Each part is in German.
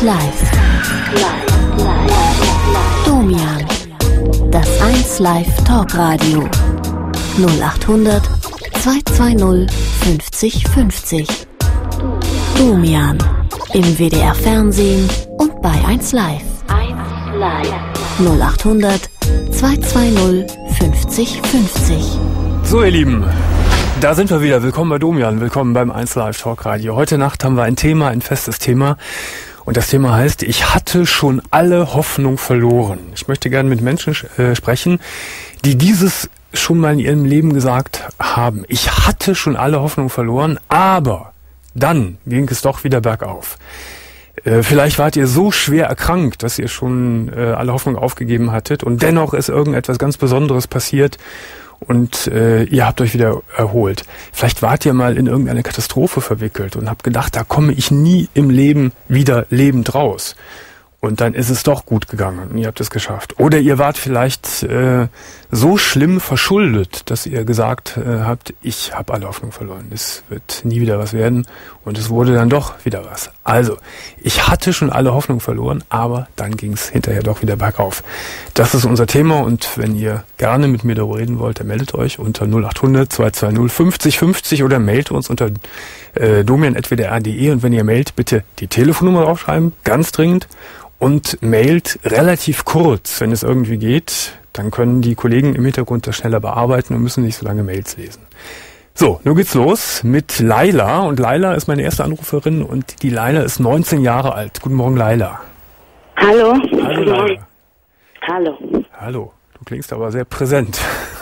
Live. Domian. Das 1 Live Talkradio. 0800 220 50 50. Domian. Im WDR Fernsehen und bei 1 Live. 0800 220 50 50. So, ihr Lieben, da sind wir wieder. Willkommen bei Domian, willkommen beim 1 Live Talkradio. Heute Nacht haben wir ein Thema, ein festes Thema. Und das Thema heißt, ich hatte schon alle Hoffnung verloren. Ich möchte gerne mit Menschen sprechen, die dieses schon mal in ihrem Leben gesagt haben. Ich hatte schon alle Hoffnung verloren, aber dann ging es doch wieder bergauf. Vielleicht wart ihr so schwer erkrankt, dass ihr schon alle Hoffnung aufgegeben hattet und dennoch ist irgendetwas ganz Besonderes passiert und ihr habt euch wieder erholt. Vielleicht wart ihr mal in irgendeine Katastrophe verwickelt und habt gedacht, da komme ich nie im Leben wieder lebend raus. Und dann ist es doch gut gegangen und ihr habt es geschafft. Oder ihr wart vielleicht so schlimm verschuldet, dass ihr gesagt habt, ich habe alle Hoffnung verloren. Es wird nie wieder was werden und es wurde dann doch wieder was. Also, ich hatte schon alle Hoffnung verloren, aber dann ging es hinterher doch wieder bergauf. Das ist unser Thema und wenn ihr gerne mit mir darüber reden wollt, dann meldet euch unter 0800 220 50 50 oder mailt uns unter domian@wdr.de und wenn ihr mailt, bitte die Telefonnummer draufschreiben, ganz dringend. Und mailt relativ kurz, wenn es irgendwie geht. Dann können die Kollegen im Hintergrund das schneller bearbeiten und müssen nicht so lange Mails lesen. So, nun geht's los mit Laila. Und Laila ist meine erste Anruferin und die Laila ist 19 Jahre alt. Guten Morgen, Laila. Hallo. Hallo, Laila. Hallo. Hallo. Du klingst aber sehr präsent.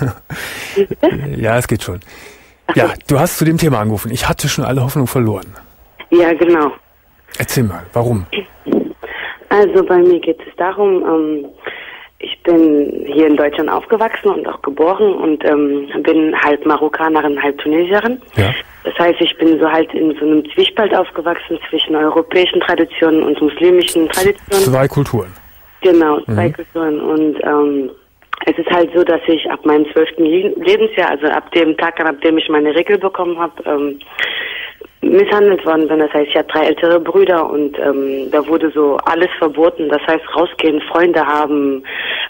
Ja, es geht schon. Ja, du hast zu dem Thema angerufen. Ich hatte schon alle Hoffnung verloren. Ja, genau. Erzähl mal, warum? Also bei mir geht es darum, ich bin hier in Deutschland aufgewachsen und auch geboren und bin halb Marokkanerin, halb Tunesierin. Ja. Das heißt, ich bin so halt in so einem Zwiespalt aufgewachsen zwischen europäischen Traditionen und muslimischen Traditionen. Zwei Kulturen. Genau, zwei Kulturen. Und es ist halt so, dass ich ab meinem 12. Lebensjahr, also ab dem Tag an, ab dem ich meine Regel bekommen habe, misshandelt worden bin. Das heißt, ich hatte 3 ältere Brüder und da wurde so alles verboten. Das heißt, rausgehen, Freunde haben,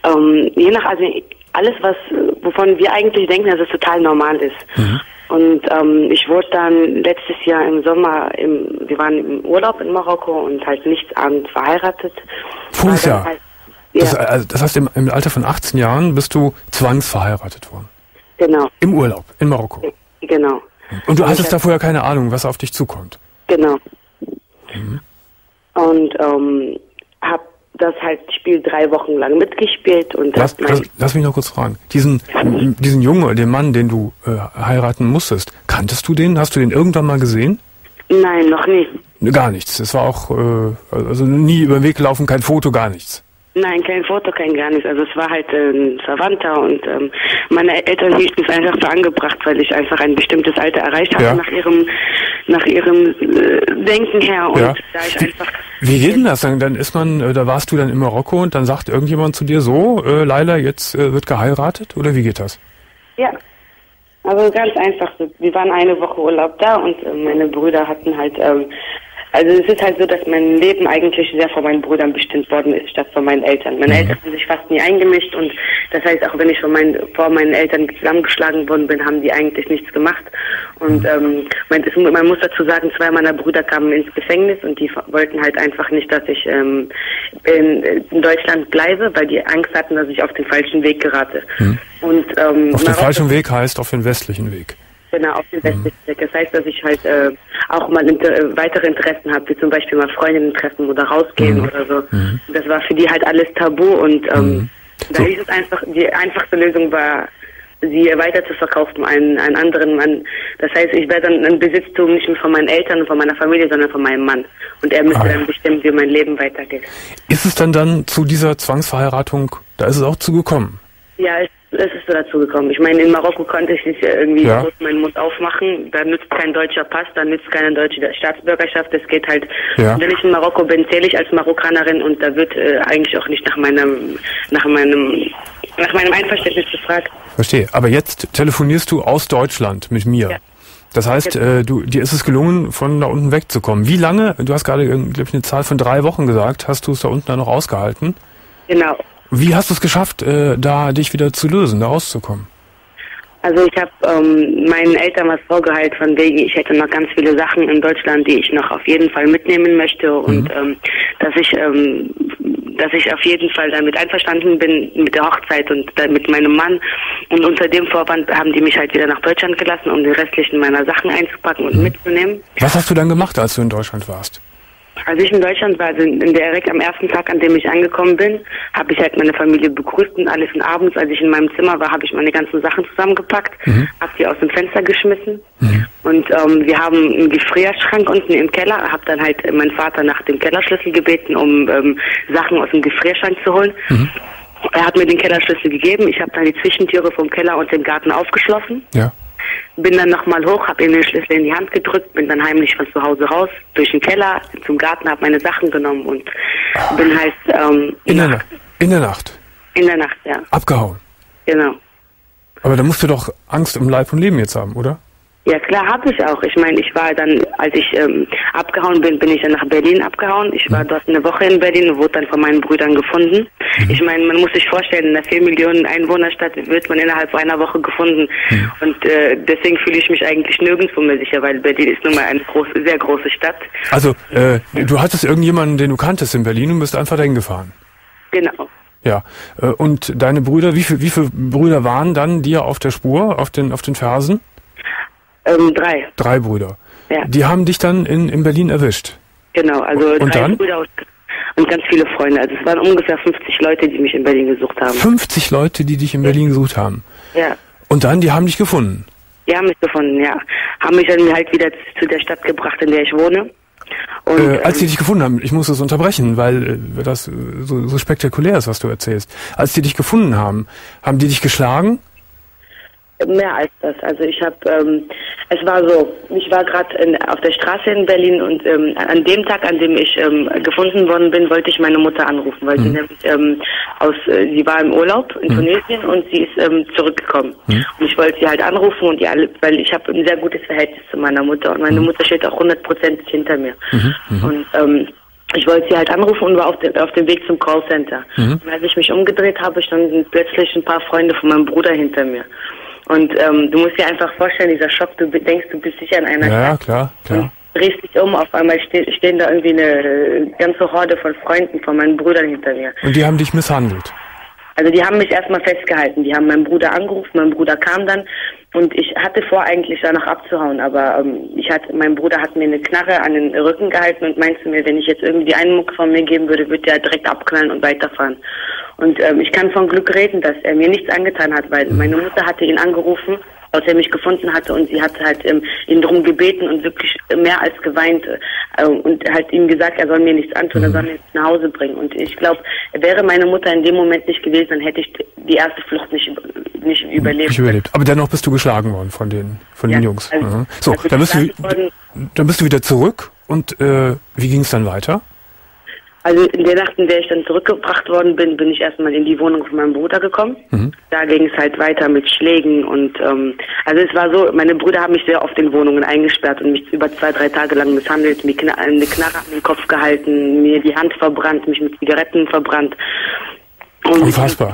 je nach, also alles, wovon wir eigentlich denken, dass es total normal ist. Mhm. Und ich wurde dann letztes Jahr im Sommer, wir waren im Urlaub in Marokko und halt nichtsahnd verheiratet. Voriges Jahr? Halt, ja. Das heißt, im Alter von 18 Jahren bist du zwangsverheiratet worden? Genau. Im Urlaub, in Marokko? Genau. Und du hattest da vorher keine Ahnung, was auf dich zukommt? Genau. Mhm. Und hab das Spiel 3 Wochen lang mitgespielt. Und lass mich noch kurz fragen. Diesen Jungen oder den Mann, den du heiraten musstest, kanntest du den? Hast du den irgendwann mal gesehen? Nein, noch nie. Gar nichts. Es war auch also nie über den Weg gelaufen, kein Foto, gar nichts. Nein, kein Foto, kein gar nichts. Also es war halt ein Verwandter und meine Eltern hielten es einfach für angebracht, weil ich einfach ein bestimmtes Alter erreicht habe, nach ihrem Denken her. Und da ich einfach. Wie geht denn das? Dann ist man, da warst du dann in Marokko und dann sagt irgendjemand zu dir so, Laila, jetzt wird geheiratet? Oder wie geht das? Ja. Also ganz einfach. Wir waren eine Woche Urlaub da und meine Brüder hatten halt also es ist halt so, dass mein Leben eigentlich sehr von meinen Brüdern bestimmt worden ist, statt von meinen Eltern. Meine Eltern haben sich fast nie eingemischt und das heißt, auch wenn ich vor meinen Eltern zusammengeschlagen worden bin, haben die eigentlich nichts gemacht. Und man muss dazu sagen, 2 meiner Brüder kamen ins Gefängnis und die wollten halt einfach nicht, dass ich in Deutschland bleibe, weil die Angst hatten, dass ich auf den falschen Weg gerate. Und, auf den falschen Weg heißt auf den westlichen Weg. Genau, auf den westlichen Weg. Das heißt, dass ich halt auch mal weitere Interessen habe, wie zum Beispiel mal Freundinnen treffen oder rausgehen oder so. Das war für die halt alles tabu und da hieß es einfach, die einfachste Lösung war, sie weiter zu verkaufen an einen anderen Mann. Das heißt, ich werde dann ein Besitztum nicht mehr von meinen Eltern und von meiner Familie, sondern von meinem Mann. Und er müsste dann bestimmen, wie mein Leben weitergeht. Ist es dann zu dieser Zwangsverheiratung, da ist es auch zugekommen? Ja, es ist so dazu gekommen. Ich meine, in Marokko konnte ich nicht irgendwie groß meinen Mund aufmachen. Da nützt kein deutscher Pass, da nützt keine deutsche Staatsbürgerschaft. Es geht halt, wenn ich in Marokko bin, zähle ich als Marokkanerin und da wird eigentlich auch nicht nach meinem Einverständnis gefragt. Verstehe. Aber jetzt telefonierst du aus Deutschland mit mir. Ja. Das heißt, dir ist es gelungen, von da unten wegzukommen. Wie lange, du hast gerade, glaube ich, eine Zahl von 3 Wochen gesagt, hast du es da unten dann noch ausgehalten? Genau. Wie hast du es geschafft, da dich wieder zu lösen, da rauszukommen? Also ich habe meinen Eltern was vorgehalten, von wegen, ich hätte noch ganz viele Sachen in Deutschland, die ich noch auf jeden Fall mitnehmen möchte und dass ich auf jeden Fall damit einverstanden bin mit der Hochzeit und mit meinem Mann. Und unter dem Vorwand haben die mich halt wieder nach Deutschland gelassen, um die restlichen meiner Sachen einzupacken und mitzunehmen. Was hast du dann gemacht, als du in Deutschland warst? Als ich in Deutschland war, also direkt am ersten Tag, an dem ich angekommen bin, habe ich halt meine Familie begrüßt und alles. Und abends, als ich in meinem Zimmer war, habe ich meine ganzen Sachen zusammengepackt, habe die aus dem Fenster geschmissen. Und wir haben einen Gefrierschrank unten im Keller, habe dann halt meinen Vater nach dem Kellerschlüssel gebeten, um Sachen aus dem Gefrierschrank zu holen. Er hat mir den Kellerschlüssel gegeben. Ich habe dann die Zwischentüre vom Keller und dem Garten aufgeschlossen. Ja. Bin dann nochmal hoch, habe ihm den Schlüssel in die Hand gedrückt, bin dann heimlich von zu Hause raus, durch den Keller, zum Garten, habe meine Sachen genommen und bin halt in der Nacht? In der Nacht, ja. Abgehauen? Genau. Aber da musst du doch Angst um Leib und Leben jetzt haben, oder? Ja, klar, habe ich auch. Ich meine, ich war dann, als ich abgehauen bin, bin ich dann nach Berlin abgehauen. Ich war dort eine Woche in Berlin und wurde dann von meinen Brüdern gefunden. Ich meine, man muss sich vorstellen, in einer 4 Millionen Einwohnerstadt wird man innerhalb einer Woche gefunden. Und deswegen fühle ich mich eigentlich nirgendwo mehr sicher, weil Berlin ist nun mal eine sehr große Stadt. Also, du hattest irgendjemanden, den du kanntest in Berlin und bist einfach dahin gefahren? Genau. Ja, und deine Brüder, wie viele Brüder waren dann dir auf der Spur, auf den Fersen? 3. 3 Brüder. Ja. Die haben dich dann in Berlin erwischt? Genau, also und 3 dann? Brüder und ganz viele Freunde. Also es waren ungefähr 50 Leute, die mich in Berlin gesucht haben. 50 Leute, die dich in Berlin gesucht haben? Ja. Und dann, die haben dich gefunden? Die haben mich gefunden, ja. Haben mich dann halt wieder zu der Stadt gebracht, in der ich wohne. Und, als die dich gefunden haben, ich muss das unterbrechen, weil das so spektakulär ist, was du erzählst. Als die dich gefunden haben, haben die dich geschlagen? Mehr als das. Also ich habe, es war so, ich war gerade auf der Straße in Berlin und an dem Tag, an dem ich gefunden worden bin, wollte ich meine Mutter anrufen, weil sie nämlich sie war im Urlaub in Tunesien und sie ist zurückgekommen. Und ich wollte sie halt anrufen und weil ich habe ein sehr gutes Verhältnis zu meiner Mutter und meine Mutter steht auch 100% hinter mir. Und ich wollte sie halt anrufen und war auf dem Weg zum Callcenter. Und als ich mich umgedreht habe, standen plötzlich ein paar Freunde von meinem Bruder hinter mir. Und du musst dir einfach vorstellen, dieser Schock, du denkst, du bist sicher in einer Stadt. Ja, klar. Und drehst dich um, auf einmal stehen da irgendwie eine ganze Horde von Freunden, von meinen Brüdern hinter mir. Und die haben dich misshandelt? Also die haben mich erstmal festgehalten, die haben meinen Bruder angerufen, mein Bruder kam dann und ich hatte vor eigentlich danach abzuhauen, aber mein Bruder hat mir eine Knarre an den Rücken gehalten und meinte mir, wenn ich jetzt irgendwie einen Muck von mir geben würde, würde er direkt abknallen und weiterfahren. Und ich kann von Glück reden, dass er mir nichts angetan hat, weil meine Mutter hatte ihn angerufen, als er mich gefunden hatte und sie hat halt ihn darum gebeten und wirklich mehr als geweint und halt ihm gesagt, er soll mir nichts antun, er soll mich nach Hause bringen. Und ich glaube, wäre meine Mutter in dem Moment nicht gewesen, dann hätte ich die erste Flucht nicht überlebt. Aber dennoch bist du geschlagen worden von den Jungs. Also, so, dann bist du wieder zurück und wie ging es dann weiter? Also in der Nacht, in der ich dann zurückgebracht worden bin, bin ich erstmal in die Wohnung von meinem Bruder gekommen. Da ging es halt weiter mit Schlägen und also es war so, meine Brüder haben mich sehr oft in Wohnungen eingesperrt und mich über 2-3 Tage lang misshandelt, mir eine Knarre an den Kopf gehalten, mir die Hand verbrannt, mich mit Zigaretten verbrannt. Und Unfassbar.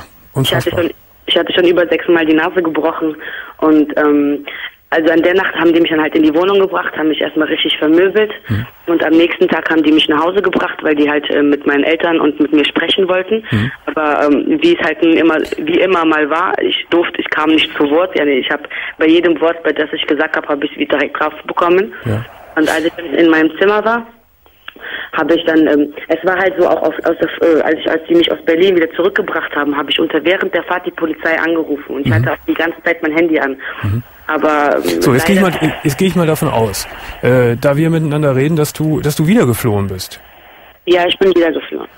Ich hatte schon über 6-mal die Nase gebrochen und also an der Nacht haben die mich dann halt in die Wohnung gebracht, haben mich erstmal richtig vermöbelt und am nächsten Tag haben die mich nach Hause gebracht, weil die halt mit meinen Eltern und mit mir sprechen wollten. Aber wie es halt wie immer mal war, ich kam nicht zu Wort. Ja, ich habe bei jedem Wort, bei das ich gesagt habe ich direkt drauf bekommen. Ja. Und als ich dann in meinem Zimmer war, habe ich dann, es war halt so auch als sie mich aus Berlin wieder zurückgebracht haben, habe ich während der Fahrt die Polizei angerufen und ich hatte auch die ganze Zeit mein Handy an. Aber so, jetzt gehe ich mal davon aus, da wir miteinander reden, dass du wieder geflohen bist. Ja, ich bin wieder geflohen.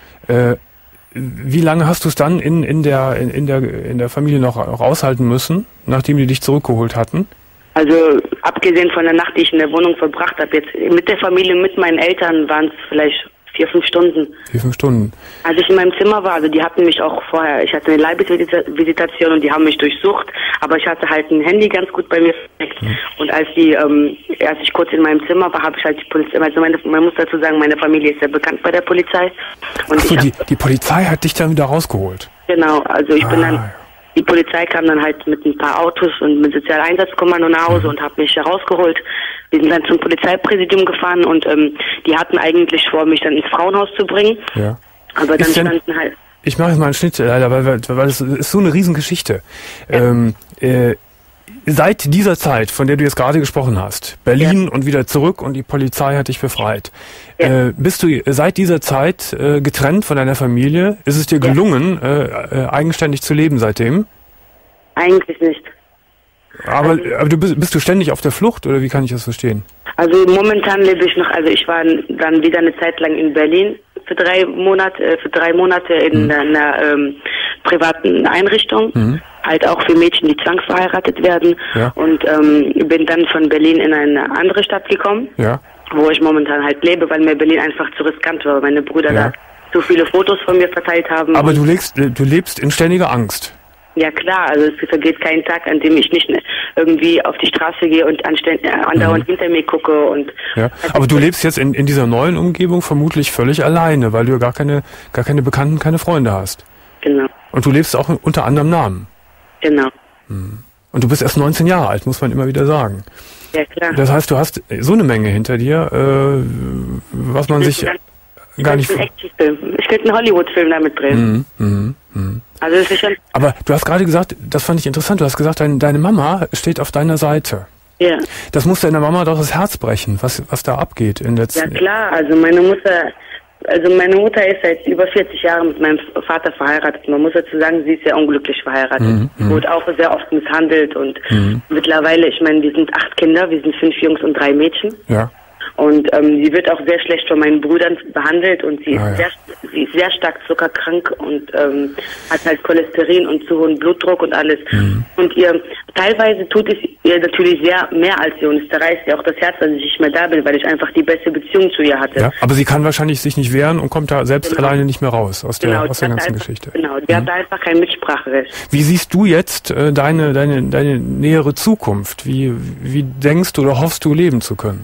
Wie lange hast du es dann in der Familie noch aushalten müssen, nachdem die dich zurückgeholt hatten? Also abgesehen von der Nacht, die ich in der Wohnung verbracht habe, jetzt mit der Familie, mit meinen Eltern waren es vielleicht 4-5 Stunden. 4-5 Stunden. Als ich in meinem Zimmer war, also die hatten mich auch vorher, ich hatte eine Leibesvisitation und die haben mich durchsucht, aber ich hatte halt ein Handy ganz gut bei mir versteckt. Und als ich kurz in meinem Zimmer war, habe ich halt die Polizei, also man muss dazu sagen, meine Familie ist sehr bekannt bei der Polizei. Und Achso, die Polizei hat dich dann wieder rausgeholt? Genau, also ich bin dann... Die Polizei kam dann halt mit ein paar Autos und mit Sozialeinsatzkommando nach Hause und hat mich herausgeholt. Wir sind dann zum Polizeipräsidium gefahren und die hatten eigentlich vor, mich dann ins Frauenhaus zu bringen. Ja. Aber dann standen halt... Ich mache jetzt mal einen Schnitt, leider, weil das ist so eine Riesengeschichte. Ja. Seit dieser Zeit, von der du jetzt gerade gesprochen hast, Berlin und wieder zurück und die Polizei hat dich befreit. Ja. Bist du seit dieser Zeit getrennt von deiner Familie? Ist es dir gelungen, eigenständig zu leben seitdem? Eigentlich nicht. Aber bist du ständig auf der Flucht oder wie kann ich das verstehen? Also momentan lebe ich noch, also ich war dann wieder eine Zeit lang in Berlin für 3 Monate in einer privaten Einrichtung. Halt auch für Mädchen, die zwangsverheiratet werden. Ja. Und bin dann von Berlin in eine andere Stadt gekommen, wo ich momentan halt lebe, weil mir Berlin einfach zu riskant war, weil meine Brüder da so viele Fotos von mir verteilt haben. Aber du lebst in ständiger Angst. Ja klar, also es vergeht kein Tag, an dem ich nicht irgendwie auf die Straße gehe und andauernd hinter mir gucke. Und aber du lebst jetzt in dieser neuen Umgebung vermutlich völlig alleine, weil du gar keine Bekannten, keine Freunde hast. Genau. Und du lebst auch unter anderem Namen. Genau. Und du bist erst 19 Jahre alt, muss man immer wieder sagen. Ja, klar. Das heißt, du hast so eine Menge hinter dir, was man sich gar nicht... Ich könnte einen Hollywood-Film damit drehen. Also das ist schon... Aber du hast gerade gesagt, das fand ich interessant, du hast gesagt, deine Mama steht auf deiner Seite. Ja. Das muss deiner Mama doch das Herz brechen, was da abgeht in letzten... Ja klar, also meine Mutter ist seit über 40 Jahren mit meinem Vater verheiratet. Man muss dazu sagen, sie ist sehr unglücklich verheiratet. Sie wurde auch sehr oft misshandelt und mittlerweile, ich meine, wir sind 8 Kinder, wir sind 5 Jungs und 3 Mädchen. Ja. Und sie wird auch sehr schlecht von meinen Brüdern behandelt und sie ist sehr stark zuckerkrank und hat halt Cholesterin und zu hohen Blutdruck und alles. Und teilweise tut es ihr natürlich sehr mehr als sie und es zerreißt ihr auch das Herz, dass ich nicht mehr da bin, weil ich einfach die beste Beziehung zu ihr hatte. Ja, aber sie kann wahrscheinlich sich nicht wehren und kommt da selbst alleine nicht mehr raus aus der ganzen Geschichte. Genau, die hat da einfach kein Mitspracherecht. Wie siehst du jetzt deine nähere Zukunft? Wie denkst du oder hoffst du leben zu können?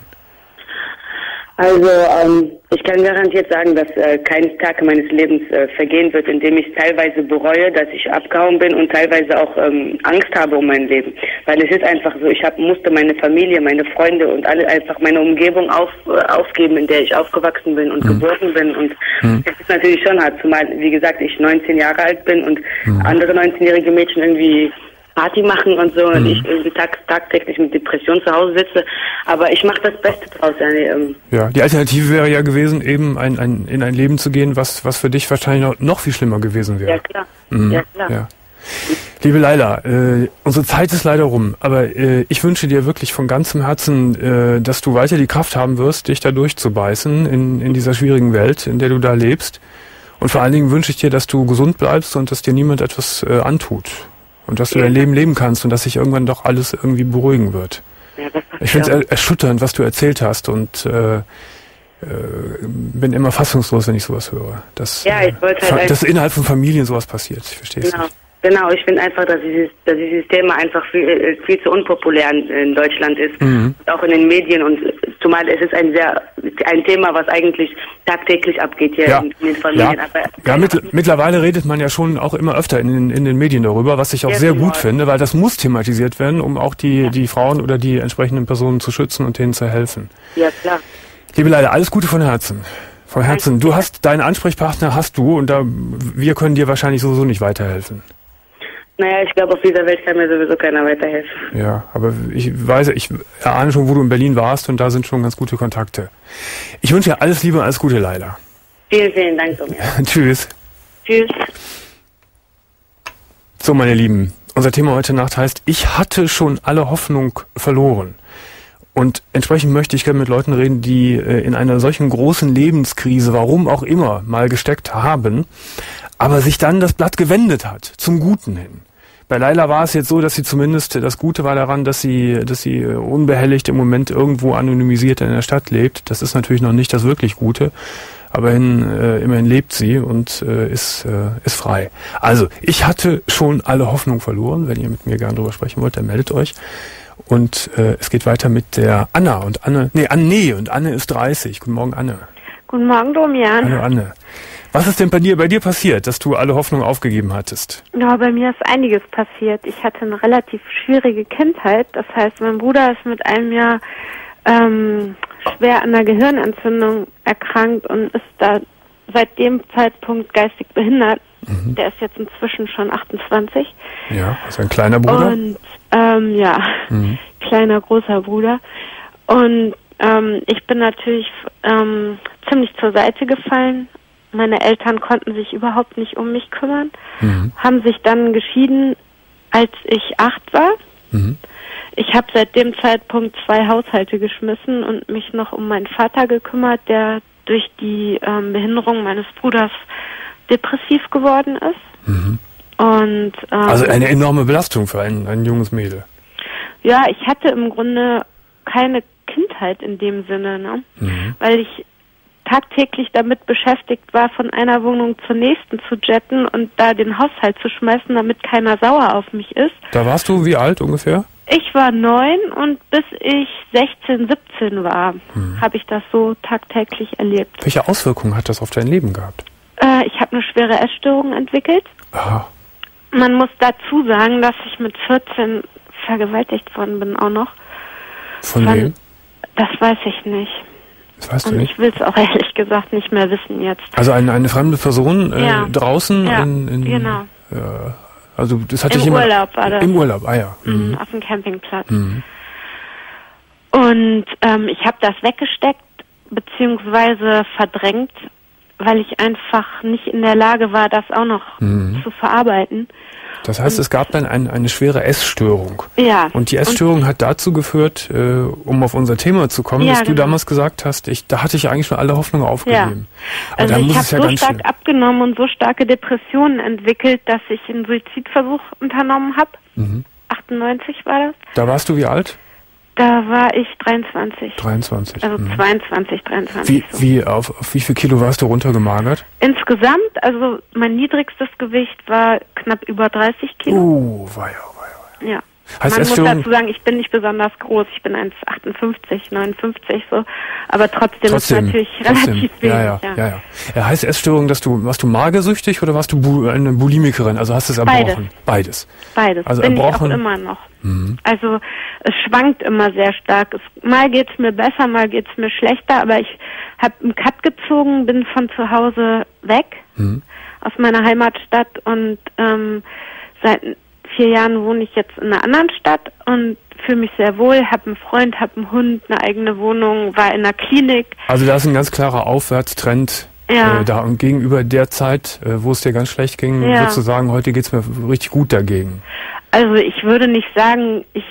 Also ich kann garantiert sagen, dass kein Tag meines Lebens vergehen wird, in dem ich teilweise bereue, dass ich abgehauen bin und teilweise auch Angst habe um mein Leben. Weil es ist einfach so, musste meine Familie, meine Freunde und alle einfach meine Umgebung aufgeben, in der ich aufgewachsen bin und geboren bin. Und es ist natürlich schon hart, zumal, wie gesagt, ich 19 Jahre alt bin und andere 19-jährige Mädchen irgendwie Party machen und so und ich irgendwie tagtäglich mit Depression zu Hause sitze, aber ich mache das Beste draus. Ja, die Alternative wäre ja gewesen, eben in ein Leben zu gehen, was für dich wahrscheinlich noch viel schlimmer gewesen wäre. Ja, klar. Ja, klar. Ja. Liebe Laila, unsere Zeit ist leider rum, aber ich wünsche dir wirklich von ganzem Herzen, dass du weiter die Kraft haben wirst, dich da durchzubeißen in dieser schwierigen Welt, in der du da lebst. Und vor allen Dingen wünsche ich dir, dass du gesund bleibst und dass dir niemand etwas antut. Und dass du dein Leben leben kannst und dass sich irgendwann doch alles irgendwie beruhigen wird. Ja, ich finde es erschütternd, was du erzählt hast und bin immer fassungslos, wenn ich sowas höre. Dass innerhalb von Familien sowas passiert. Ich verstehe es nicht. Genau, ich finde einfach, dass dieses Thema einfach viel zu unpopulär in Deutschland ist, auch in den Medien und zumal es ist ein Thema, was eigentlich tagtäglich abgeht hier in den Familien. Ja, mittlerweile redet man ja schon auch immer öfter in den Medien darüber, was ich auch sehr gut finde, weil das muss thematisiert werden, um auch die Frauen oder die entsprechenden Personen zu schützen und denen zu helfen. Ja, klar. Liebe Leila, alles Gute von Herzen. Von Herzen. Du hast deinen Ansprechpartner, und wir können dir wahrscheinlich sowieso nicht weiterhelfen. Naja, ich glaube, auf dieser Welt kann mir sowieso keiner weiterhelfen. Ja, aber ich erahne schon, wo du in Berlin warst und da sind schon ganz gute Kontakte. Ich wünsche dir alles Liebe und alles Gute, Laila. Vielen, vielen Dank, Domian. Tschüss. Tschüss. So, meine Lieben, unser Thema heute Nacht heißt, ich hatte schon alle Hoffnung verloren. Und entsprechend möchte ich gerne mit Leuten reden, die in einer solchen großen Lebenskrise, warum auch immer, mal gesteckt haben, aber sich dann das Blatt gewendet hat, zum Guten hin. Bei Laila war es jetzt so, dass sie zumindest, das Gute war daran, dass sie unbehelligt im Moment irgendwo anonymisiert in der Stadt lebt. Das ist natürlich noch nicht das wirklich Gute. aber immerhin lebt sie und ist frei. Also, ich hatte schon alle Hoffnung verloren. Wenn ihr mit mir gerne drüber sprechen wollt, dann meldet euch. Und es geht weiter mit der Anna. Und Anne ist 30. Guten Morgen, Anne. Guten Morgen, Domian. Hallo, Anne. Was ist denn bei dir passiert, dass du alle Hoffnung aufgegeben hattest? Ja, bei mir ist einiges passiert. Ich hatte eine relativ schwierige Kindheit. Das heißt, mein Bruder ist mit einem Jahr schwer an einer Gehirnentzündung erkrankt und ist da seit dem Zeitpunkt geistig behindert. Mhm. Der ist jetzt inzwischen schon 28. Ja, ist ein kleiner Bruder. Und kleiner, großer Bruder. Und ich bin natürlich ziemlich zur Seite gefallen. Meine Eltern konnten sich überhaupt nicht um mich kümmern, haben sich dann geschieden, als ich 8 war. Mhm. Ich habe seit dem Zeitpunkt 2 Haushalte geschmissen und mich noch um meinen Vater gekümmert, der durch die Behinderung meines Bruders depressiv geworden ist. Mhm. Und also eine enorme Belastung für ein junges Mädel. Ja, ich hatte im Grunde keine Kindheit in dem Sinne, ne? Weil ich tagtäglich damit beschäftigt war, von einer Wohnung zur nächsten zu jetten und da den Haushalt zu schmeißen, damit keiner sauer auf mich ist. Da warst du wie alt ungefähr? Ich war 9 und bis ich 16, 17 war, habe ich das so tagtäglich erlebt. Welche Auswirkungen hat das auf dein Leben gehabt? Ich habe eine schwere Essstörung entwickelt. Aha. Man muss dazu sagen, dass ich mit 14 vergewaltigt worden bin auch noch. Von wem? Das weiß ich nicht. Das weißt du und nicht? Ich will es auch ehrlich gesagt nicht mehr wissen jetzt. Also eine fremde Person draußen? Ja, in genau. Also das hatte Im Urlaub war das. Im Urlaub, ja. Auf dem Campingplatz. Und ich habe das weggesteckt, beziehungsweise verdrängt, weil ich einfach nicht in der Lage war, das auch noch zu verarbeiten. Das heißt, es gab dann eine schwere Essstörung. Ja. Und die Essstörung hat dazu geführt, um auf unser Thema zu kommen, dass du damals gesagt hast, da hatte ich eigentlich schon alle Hoffnungen aufgegeben. Ja. Also ich habe so stark abgenommen und so starke Depressionen entwickelt, dass ich einen Suizidversuch unternommen habe. 98 war das. Da warst du wie alt? Da war ich 23. 23. Also 22, 23. Auf wie viel Kilo warst du runtergemagert? Insgesamt, also mein niedrigstes Gewicht war knapp über 30 Kilo. Weia. Ja. Heißt Man muss dazu sagen, ich bin nicht besonders groß. Ich bin 1,58, 59 so. Aber trotzdem ist natürlich relativ wenig. Ja. Heißt Essstörung, warst du magersüchtig oder warst du eine Bulimikerin? Also hast du es erbrochen? Beides. Also bin erbrochen. Ich auch immer noch. Also es schwankt immer sehr stark. Mal geht's mir besser, mal geht's mir schlechter. Aber ich habe einen Cut gezogen, bin von zu Hause weg aus meiner Heimatstadt und seit 4 Jahren wohne ich jetzt in einer anderen Stadt und fühle mich sehr wohl, habe einen Freund, habe einen Hund, eine eigene Wohnung, war in einer Klinik. Also da ist ein ganz klarer Aufwärtstrend da und gegenüber der Zeit, wo es dir ganz schlecht ging, sozusagen, heute geht's mir richtig gut dagegen. Also ich würde nicht sagen, ich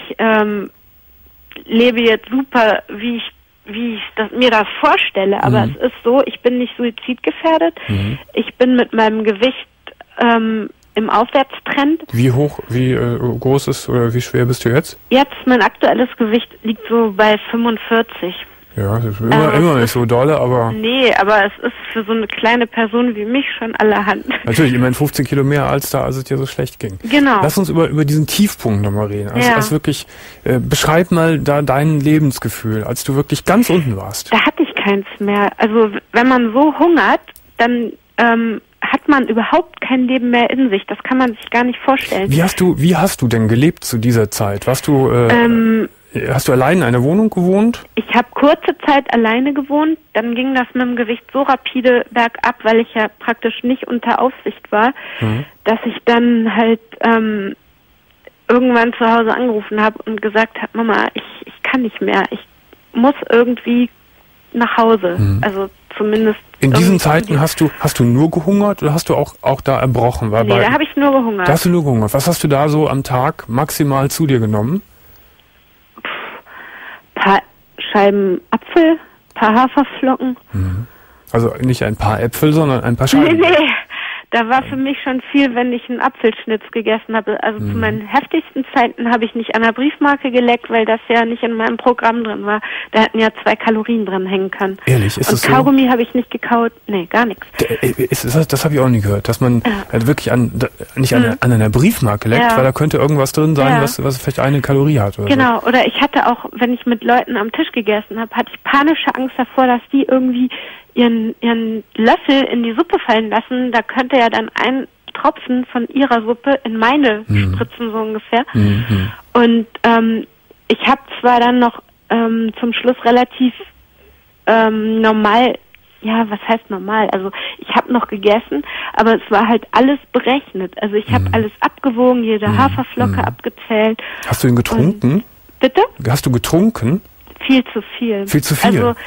lebe jetzt super, wie ich mir das vorstelle, aber es ist so, ich bin nicht suizidgefährdet, ich bin mit meinem Gewicht im Aufwärtstrend. Wie groß ist oder wie schwer bist du jetzt? Jetzt, mein aktuelles Gewicht liegt so bei 45. Ja, das ist immer nicht so dolle, aber... Nee, aber es ist für so eine kleine Person wie mich schon allerhand. Natürlich, immerhin 15 Kilo mehr als es dir so schlecht ging. Genau. Lass uns über diesen Tiefpunkt nochmal reden. Also wirklich, beschreib mal da dein Lebensgefühl, als du wirklich ganz unten warst. Da hatte ich keins mehr. Also wenn man so hungert, dann hat man überhaupt kein Leben mehr in sich. Das kann man sich gar nicht vorstellen. Wie hast du denn gelebt zu dieser Zeit? Hast du allein in einer Wohnung gewohnt? Ich habe kurze Zeit alleine gewohnt. Dann ging das mit dem Gewicht so rapide bergab, weil ich ja praktisch nicht unter Aufsicht war, dass ich dann halt irgendwann zu Hause angerufen habe und gesagt habe, Mama, ich kann nicht mehr. Ich muss irgendwie nach Hause. Also zumindest. In diesen Zeiten hast du nur gehungert oder hast du auch da erbrochen? Nee, da habe ich nur gehungert. Da hast du nur gehungert. Was hast du da so am Tag maximal zu dir genommen? Paar Scheiben Apfel, paar Haferflocken. Also nicht ein paar Äpfel, sondern ein paar Scheiben. Nee, Da war für mich schon viel, wenn ich einen Apfelschnitz gegessen habe. Also zu meinen heftigsten Zeiten habe ich nicht an der Briefmarke geleckt, weil das ja nicht in meinem Programm drin war. Da hätten ja 2 Kalorien drin hängen können. Ehrlich, ist das so? Und Kaugummi habe ich nicht gekaut. Nee, gar nichts. Das habe ich auch nie gehört, dass man wirklich nicht an einer Briefmarke leckt, weil da könnte irgendwas drin sein, was vielleicht eine Kalorie hat. Oder genau, so. Oder ich hatte auch, wenn ich mit Leuten am Tisch gegessen habe, hatte ich panische Angst davor, dass die irgendwie ihren Löffel in die Suppe fallen lassen. Da könnte ja dann ein Tropfen von ihrer Suppe in meine spritzen, so ungefähr. Und ich habe zwar dann noch zum Schluss relativ normal, ja, was heißt normal? Also ich habe noch gegessen, aber es war halt alles berechnet. Also ich habe alles abgewogen, jede Haferflocke abgezählt. Hast du ihn getrunken? Und, bitte? Hast du getrunken? Viel zu viel. Viel zu viel? Also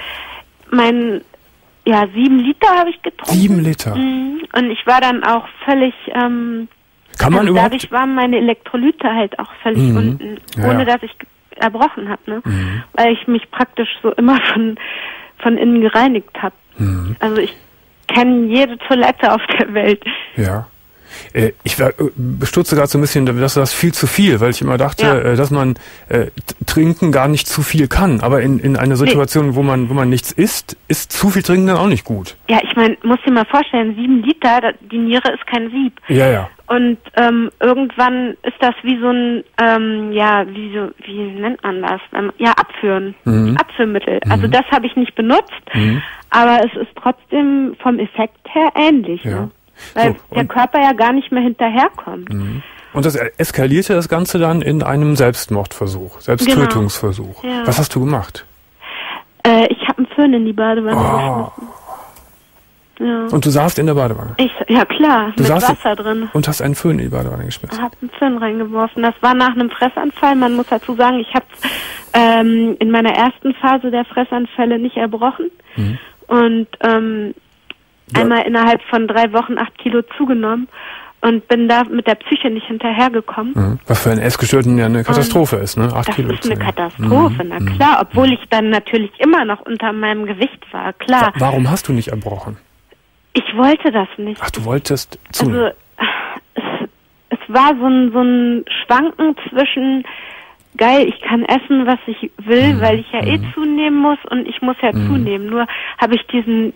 7 Liter habe ich getrunken. 7 Liter? Und ich war dann auch völlig, kann man überhaupt? Dadurch waren meine Elektrolyte halt auch völlig unten, ohne dass ich erbrochen habe, ne? Weil ich mich praktisch so immer von innen gereinigt habe. Also ich kenne jede Toilette auf der Welt. Ja. Ich bestürze gerade so ein bisschen, dass das viel zu viel, weil ich immer dachte, dass man trinken gar nicht zu viel kann. Aber in einer Situation, wo man nichts isst, ist zu viel trinken dann auch nicht gut. Ja, ich meine, muss dir mal vorstellen, 7 Liter, die Niere ist kein Sieb. Ja, ja. Und irgendwann ist das wie so ein, wie nennt man das? Abführen. Abführmittel. Also das habe ich nicht benutzt, aber es ist trotzdem vom Effekt her ähnlich. Ja. Ne? Weil der Körper ja gar nicht mehr hinterherkommt. Und das eskalierte das Ganze dann in einem Selbstmordversuch, Selbsttötungsversuch. Genau. Ja. Was hast du gemacht? Ich habe einen Föhn in die Badewanne geschmissen. Ja. Und du saßt in der Badewanne? Ja klar, mit Wasser drin. Und hast einen Föhn in die Badewanne geschmissen? Ich habe einen Föhn reingeworfen. Das war nach einem Fressanfall. Man muss dazu sagen, ich habe in meiner ersten Phase der Fressanfälle nicht erbrochen. Und einmal innerhalb von 3 Wochen 8 Kilo zugenommen und bin da mit der Psyche nicht hinterhergekommen. Was für einen Essgestörten ja eine Katastrophe ist, ne? 8 Kilo. Das ist eine Katastrophe, na klar. Obwohl ich dann natürlich immer noch unter meinem Gewicht war, klar. Warum hast du nicht erbrochen? Ich wollte das nicht. Ach, du wolltest zunehmen. Also es war so ein Schwanken zwischen geil, ich kann essen, was ich will, weil ich ja zunehmen muss und ich muss ja zunehmen. Nur habe ich diesen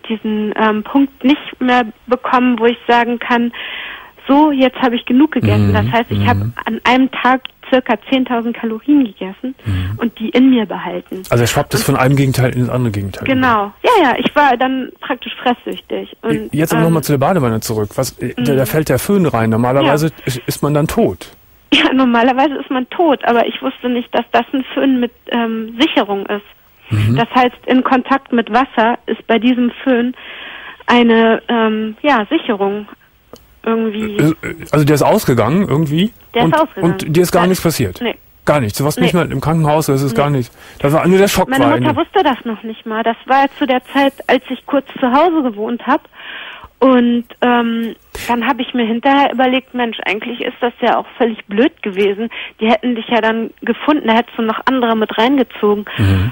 Punkt nicht mehr bekommen, wo ich sagen kann, so, jetzt habe ich genug gegessen. Das heißt, ich habe an einem Tag circa 10.000 Kalorien gegessen und die in mir behalten. Also er schwappt es von einem Gegenteil in das andere Gegenteil. Genau. Ja, ich war dann praktisch fresssüchtig. Und, jetzt aber nochmal zu der Badewanne zurück. Da fällt der Föhn rein. Normalerweise ist man dann tot. Ja, normalerweise ist man tot, aber ich wusste nicht, dass das ein Föhn mit Sicherung ist. Das heißt, in Kontakt mit Wasser ist bei diesem Föhn eine Sicherung irgendwie. Also der ist ausgegangen irgendwie? Der ist ausgegangen. Und dir ist gar nichts passiert? Nee. Gar nichts? Du warst nicht mal im Krankenhaus, das ist gar nichts. Das war nur der Schock. Meine Mutter wusste das noch nicht mal. Das war zu der Zeit, als ich kurz zu Hause gewohnt habe. Und dann habe ich mir hinterher überlegt, Mensch, eigentlich ist das ja auch völlig blöd gewesen. Die hätten dich ja dann gefunden, da hättest du noch andere mit reingezogen.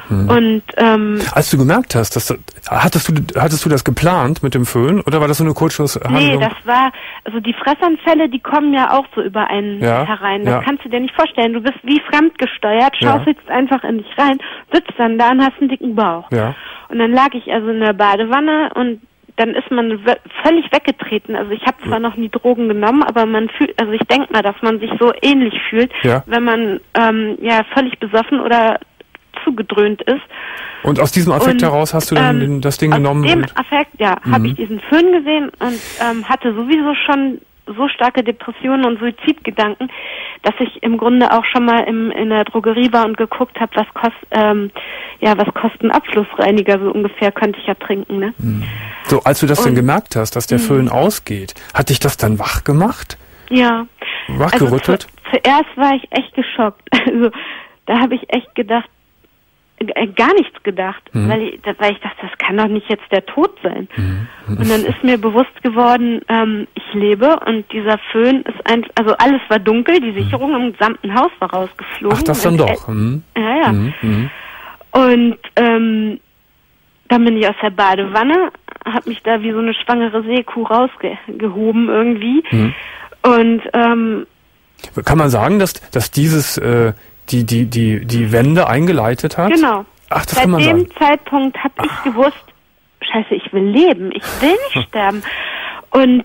Und als du gemerkt hast, hattest du das geplant mit dem Föhn oder war das so eine Kurzschlusshandlung? Nee, das war, also die Fressanfälle, die kommen ja auch so über einen herein. Das kannst du dir nicht vorstellen. Du bist wie fremdgesteuert, schaufelst einfach in dich rein, sitzt dann da und hast einen dicken Bauch. Ja. Und dann lag ich also in der Badewanne und dann ist man völlig weggetreten. Also ich habe zwar noch nie Drogen genommen, aber man fühlt, also ich denke mal, dass man sich so ähnlich fühlt, wenn man völlig besoffen oder zugedröhnt ist. Und aus diesem Affekt heraus hast du dann das Ding genommen? Aus dem Affekt, habe ich diesen Föhn gesehen und hatte sowieso schon so starke Depressionen und Suizidgedanken, dass ich im Grunde auch schon mal in der Drogerie war und geguckt habe, was kosten Abflussreiniger so ungefähr, könnte ich ja trinken, ne? So, als du das dann gemerkt hast, dass der Föhn ausgeht, hat dich das dann wach gemacht? Ja. Wachgerüttelt? Also zuerst war ich echt geschockt. Also da habe ich echt gedacht, gar nichts gedacht, weil ich dachte, das kann doch nicht jetzt der Tod sein. Und dann ist mir bewusst geworden, ich lebe und dieser Föhn ist also alles war dunkel, die Sicherung im gesamten Haus war rausgeflogen. Ach, das dann doch. Und dann bin ich aus der Badewanne, habe mich da wie so eine schwangere Seekuh rausgehoben irgendwie. Und kann man sagen, dass dieses die Wende eingeleitet hat? Genau. Ach, das Seit kann man sagen. dem Zeitpunkt habe ich gewusst, Scheiße, ich will leben, ich will nicht sterben. Und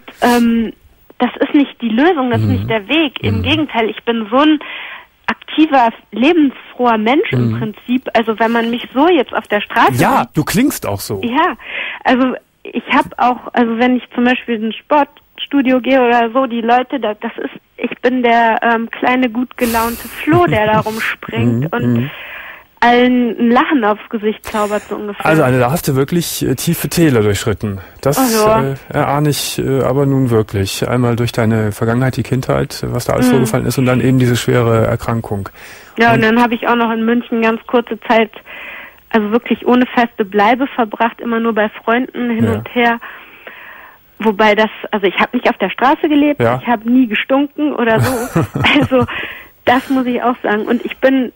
das ist nicht die Lösung, das ist nicht der Weg. Im Gegenteil, ich bin so ein aktiver, lebensfroher Mensch im Prinzip. Also wenn man mich so jetzt auf der Straße... Ja, sieht, du klingst auch so. Ja, also ich habe auch, also wenn ich zum Beispiel in ein Sportstudio gehe oder so, die Leute, ich bin der kleine, gut gelaunte Floh, der da rumspringt und allen ein Lachen aufs Gesicht zaubert, so ungefähr. Also Anne, da hast du wirklich tiefe Täler durchschritten. Das erahne ich aber nun wirklich. Einmal durch deine Vergangenheit, die Kindheit, was da alles vorgefallen ist und dann eben diese schwere Erkrankung. Ja, und dann habe ich auch noch in München ganz kurze Zeit, also wirklich ohne feste Bleibe verbracht, immer nur bei Freunden hin und her. Wobei also ich habe nicht auf der Straße gelebt, ich habe nie gestunken oder so. Also das muss ich auch sagen. Und ich bin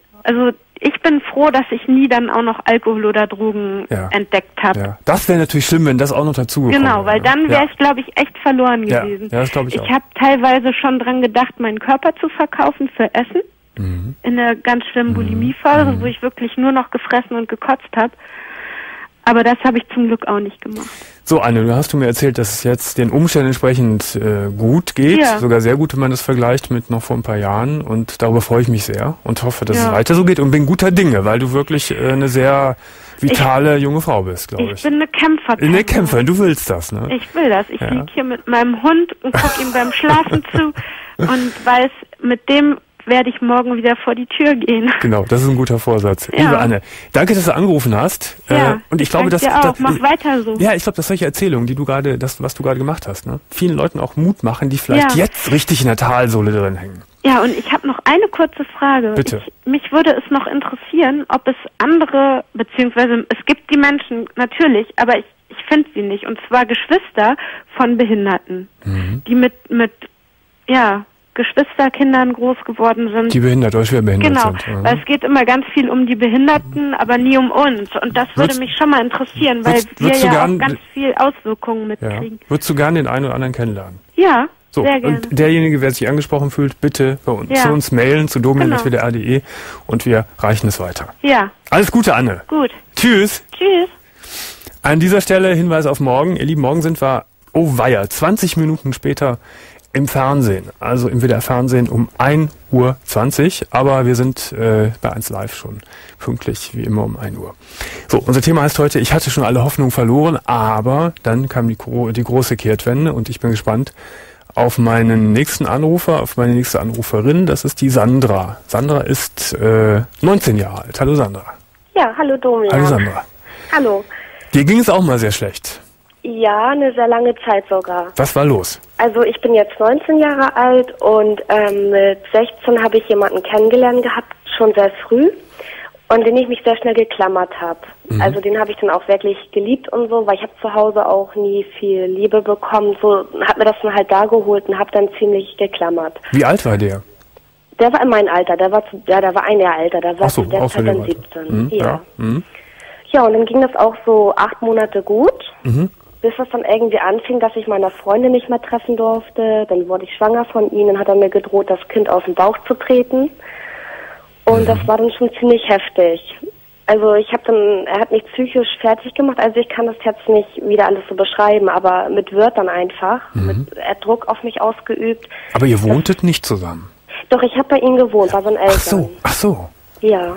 froh, dass ich nie dann auch noch Alkohol oder Drogen entdeckt habe. Ja. Das wäre natürlich schlimm, wenn das auch noch dazu gekommen wäre. Genau, weil dann wäre ich, glaube ich, echt verloren gewesen. Ja, das glaube ich auch. Ich habe teilweise schon dran gedacht, meinen Körper zu verkaufen für Essen. In einer ganz schlimmen Bulimiephase, wo ich wirklich nur noch gefressen und gekotzt habe. Aber das habe ich zum Glück auch nicht gemacht. So, Anne, du hast mir erzählt, dass es jetzt den Umständen entsprechend gut geht. Ja. Sogar sehr gut, wenn man das vergleicht mit noch vor ein paar Jahren. Und darüber freue ich mich sehr und hoffe, dass es weiter so geht. Und bin guter Dinge, weil du wirklich eine sehr vitale junge Frau bist, glaube ich. Ich bin eine Kämpferin. Eine Kämpferin, du willst das, ne? Ich will das. Ich liege hier mit meinem Hund und gucke ihm beim Schlafen zu und weiß, mit dem werde ich morgen wieder vor die Tür gehen. Genau, das ist ein guter Vorsatz. Ja. Liebe Anne, danke, dass du angerufen hast. Ja, und ich glaube, mach weiter so. Ja, ich glaube, dass solche Erzählungen, was du gerade gemacht hast, ne, vielen Leuten auch Mut machen, die vielleicht jetzt richtig in der Talsohle drin hängen. Ja, und ich habe noch eine kurze Frage. Bitte. Mich würde es noch interessieren, ob es andere, beziehungsweise es gibt die Menschen natürlich, aber ich finde sie nicht. Und zwar Geschwister von Behinderten, die mit Geschwisterkindern groß geworden sind. Die behindert oder schwer behindert sind. Genau, weil es geht immer ganz viel um die Behinderten, aber nie um uns. Und das würde mich schon mal interessieren, weil wir ja auch ganz viel Auswirkungen mitkriegen. Würdest du gerne den einen oder anderen kennenlernen? Ja, so, sehr gerne. Und derjenige, wer sich angesprochen fühlt, bitte bei uns, zu uns mailen, zu domian.wdr.de und wir reichen es weiter. Ja. Alles Gute, Anne. Gut. Tschüss. Tschüss. An dieser Stelle Hinweis auf morgen. Ihr Lieben, morgen sind wir, 20 Minuten später im Fernsehen, also im WDR-Fernsehen um 1:20 Uhr, aber wir sind bei 1 Live schon pünktlich, wie immer um 1 Uhr. So, unser Thema heißt heute, ich hatte schon alle Hoffnung verloren, aber dann kam die große Kehrtwende und ich bin gespannt auf meinen nächsten Anrufer, auf meine nächste Anruferin, das ist die Sandra. Sandra ist 19 Jahre alt. Hallo Sandra. Ja, hallo Domian. Hallo Sandra. Hallo. Dir ging es auch mal sehr schlecht. Ja, eine sehr lange Zeit sogar. Was war los? Also ich bin jetzt 19 Jahre alt und mit 16 habe ich jemanden kennengelernt gehabt, schon sehr früh, und den ich mich sehr schnell geklammert habe. Also den habe ich dann auch wirklich geliebt und so, weil ich habe zu Hause auch nie viel Liebe bekommen. So habe mir das dann halt da geholt und habe dann ziemlich geklammert. Wie alt war der? Der war in meinem Alter, der war ein Jahr älter, der war zu der Zeit dann 17. Ja. Ja, und dann ging das auch so 8 Monate gut. Bis es dann irgendwie anfing, dass ich meine Freundin nicht mehr treffen durfte. Dann wurde ich schwanger von ihm. Dann hat er mir gedroht, das Kind aus dem Bauch zu treten. Und das war dann schon ziemlich heftig. Also er hat mich psychisch fertig gemacht. Also ich kann das jetzt nicht wieder alles so beschreiben, aber mit Wörtern einfach. Er hat Druck auf mich ausgeübt. Aber ihr wohntet nicht zusammen? Doch, ich habe bei ihm gewohnt, bei seinen Eltern. Ach so. Ja.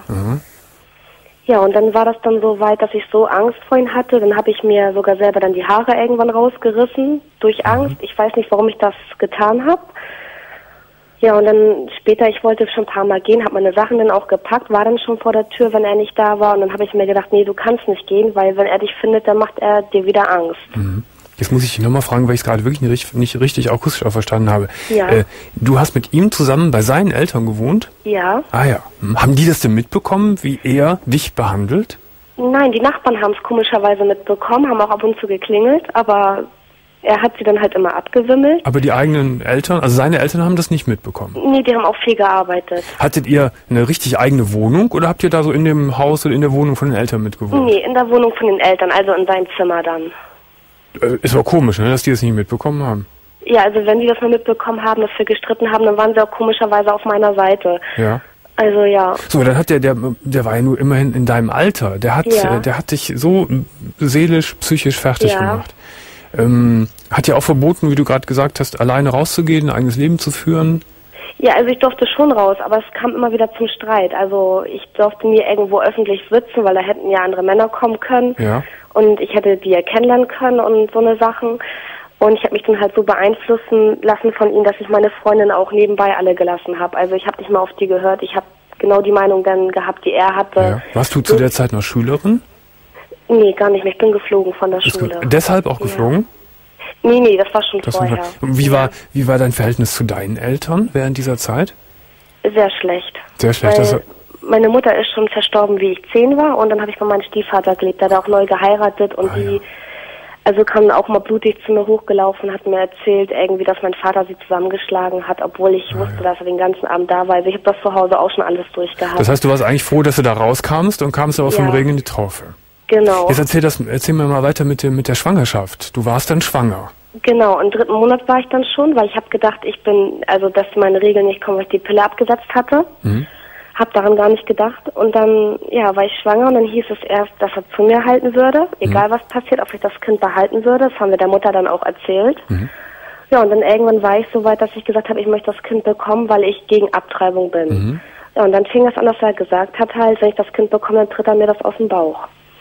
Ja, und dann war das dann so weit, dass ich so Angst vor ihm hatte. Dann habe ich mir sogar selber dann die Haare irgendwann rausgerissen, durch Angst. Ich weiß nicht, warum ich das getan habe. Ja, und dann später, ich wollte schon ein paar Mal gehen, habe meine Sachen dann auch gepackt, war dann schon vor der Tür, wenn er nicht da war. Und dann habe ich mir gedacht, nee, du kannst nicht gehen, weil wenn er dich findet, dann macht er dir wieder Angst. Jetzt muss ich dich nochmal fragen, weil ich es gerade wirklich nicht richtig akustisch auch verstanden habe. Ja. Du hast mit ihm zusammen bei seinen Eltern gewohnt? Ja. Ah ja. Haben die das denn mitbekommen, wie er dich behandelt? Nein, die Nachbarn haben es komischerweise mitbekommen, haben auch ab und zu geklingelt, aber er hat sie dann halt immer abgewimmelt. Aber die eigenen Eltern, also seine Eltern haben das nicht mitbekommen? Nee, die haben auch viel gearbeitet. Hattet ihr eine richtig eigene Wohnung oder habt ihr da so in dem Haus oder in der Wohnung von den Eltern mitgewohnt? Nee, in der Wohnung von den Eltern, also in seinem Zimmer dann. Ist aber komisch, ne, dass die das nicht mitbekommen haben. Ja, also wenn die das mal mitbekommen haben, dass wir gestritten haben, dann waren sie auch komischerweise auf meiner Seite. Ja. Also ja. So, dann hat der war ja nur immerhin in deinem Alter. Der hat dich so seelisch, psychisch fertig gemacht. Hat ja auch verboten, wie du gerade gesagt hast, alleine rauszugehen, ein eigenes Leben zu führen. Ja, also ich durfte schon raus, aber es kam immer wieder zum Streit. Also ich durfte nie irgendwo öffentlich sitzen, weil da hätten ja andere Männer kommen können. Ja. Und ich hätte die ja kennenlernen können und so eine Sachen. Und ich habe mich dann halt so beeinflussen lassen von ihnen, dass ich meine Freundin auch nebenbei alle gelassen habe. Also ich habe nicht mehr auf die gehört. Ich habe genau die Meinung dann gehabt, die er hatte. Ja. Warst du zu der Zeit noch Schülerin? Nee, gar nicht mehr. Ich bin geflogen von der Schule. Deshalb auch geflogen? Nee, das war schon vorher. Wie war dein Verhältnis zu deinen Eltern während dieser Zeit? Sehr schlecht. Sehr schlecht. Weil meine Mutter ist schon verstorben, wie ich 10 war. Und dann habe ich bei meinem Stiefvater gelebt. Der hat auch neu geheiratet. Und also kam auch mal blutig zu mir hochgelaufen, hat mir erzählt, irgendwie, dass mein Vater sie zusammengeschlagen hat, obwohl ich wusste, dass er den ganzen Abend da war. Also ich habe das zu Hause auch schon alles durchgehabt. Das heißt, du warst eigentlich froh, dass du da rauskамst und kamst aber vom Regen in die Traufe. Genau. Jetzt erzähl mir mal weiter mit der Schwangerschaft. Du warst dann schwanger. Genau, im 3. Monat war ich dann schon, weil ich habe gedacht, dass meine Regeln nicht kommen, weil ich die Pille abgesetzt hatte. Hab daran gar nicht gedacht. Und dann, war ich schwanger und dann hieß es erst, dass er zu mir halten würde, egal was passiert, ob ich das Kind behalten würde. Das haben wir der Mutter dann auch erzählt. Ja, und dann irgendwann war ich so weit, dass ich gesagt habe, ich möchte das Kind bekommen, weil ich gegen Abtreibung bin. Ja, und dann fing es an, dass er gesagt hat halt, wenn ich das Kind bekomme, dann tritt er mir das aus dem Bauch.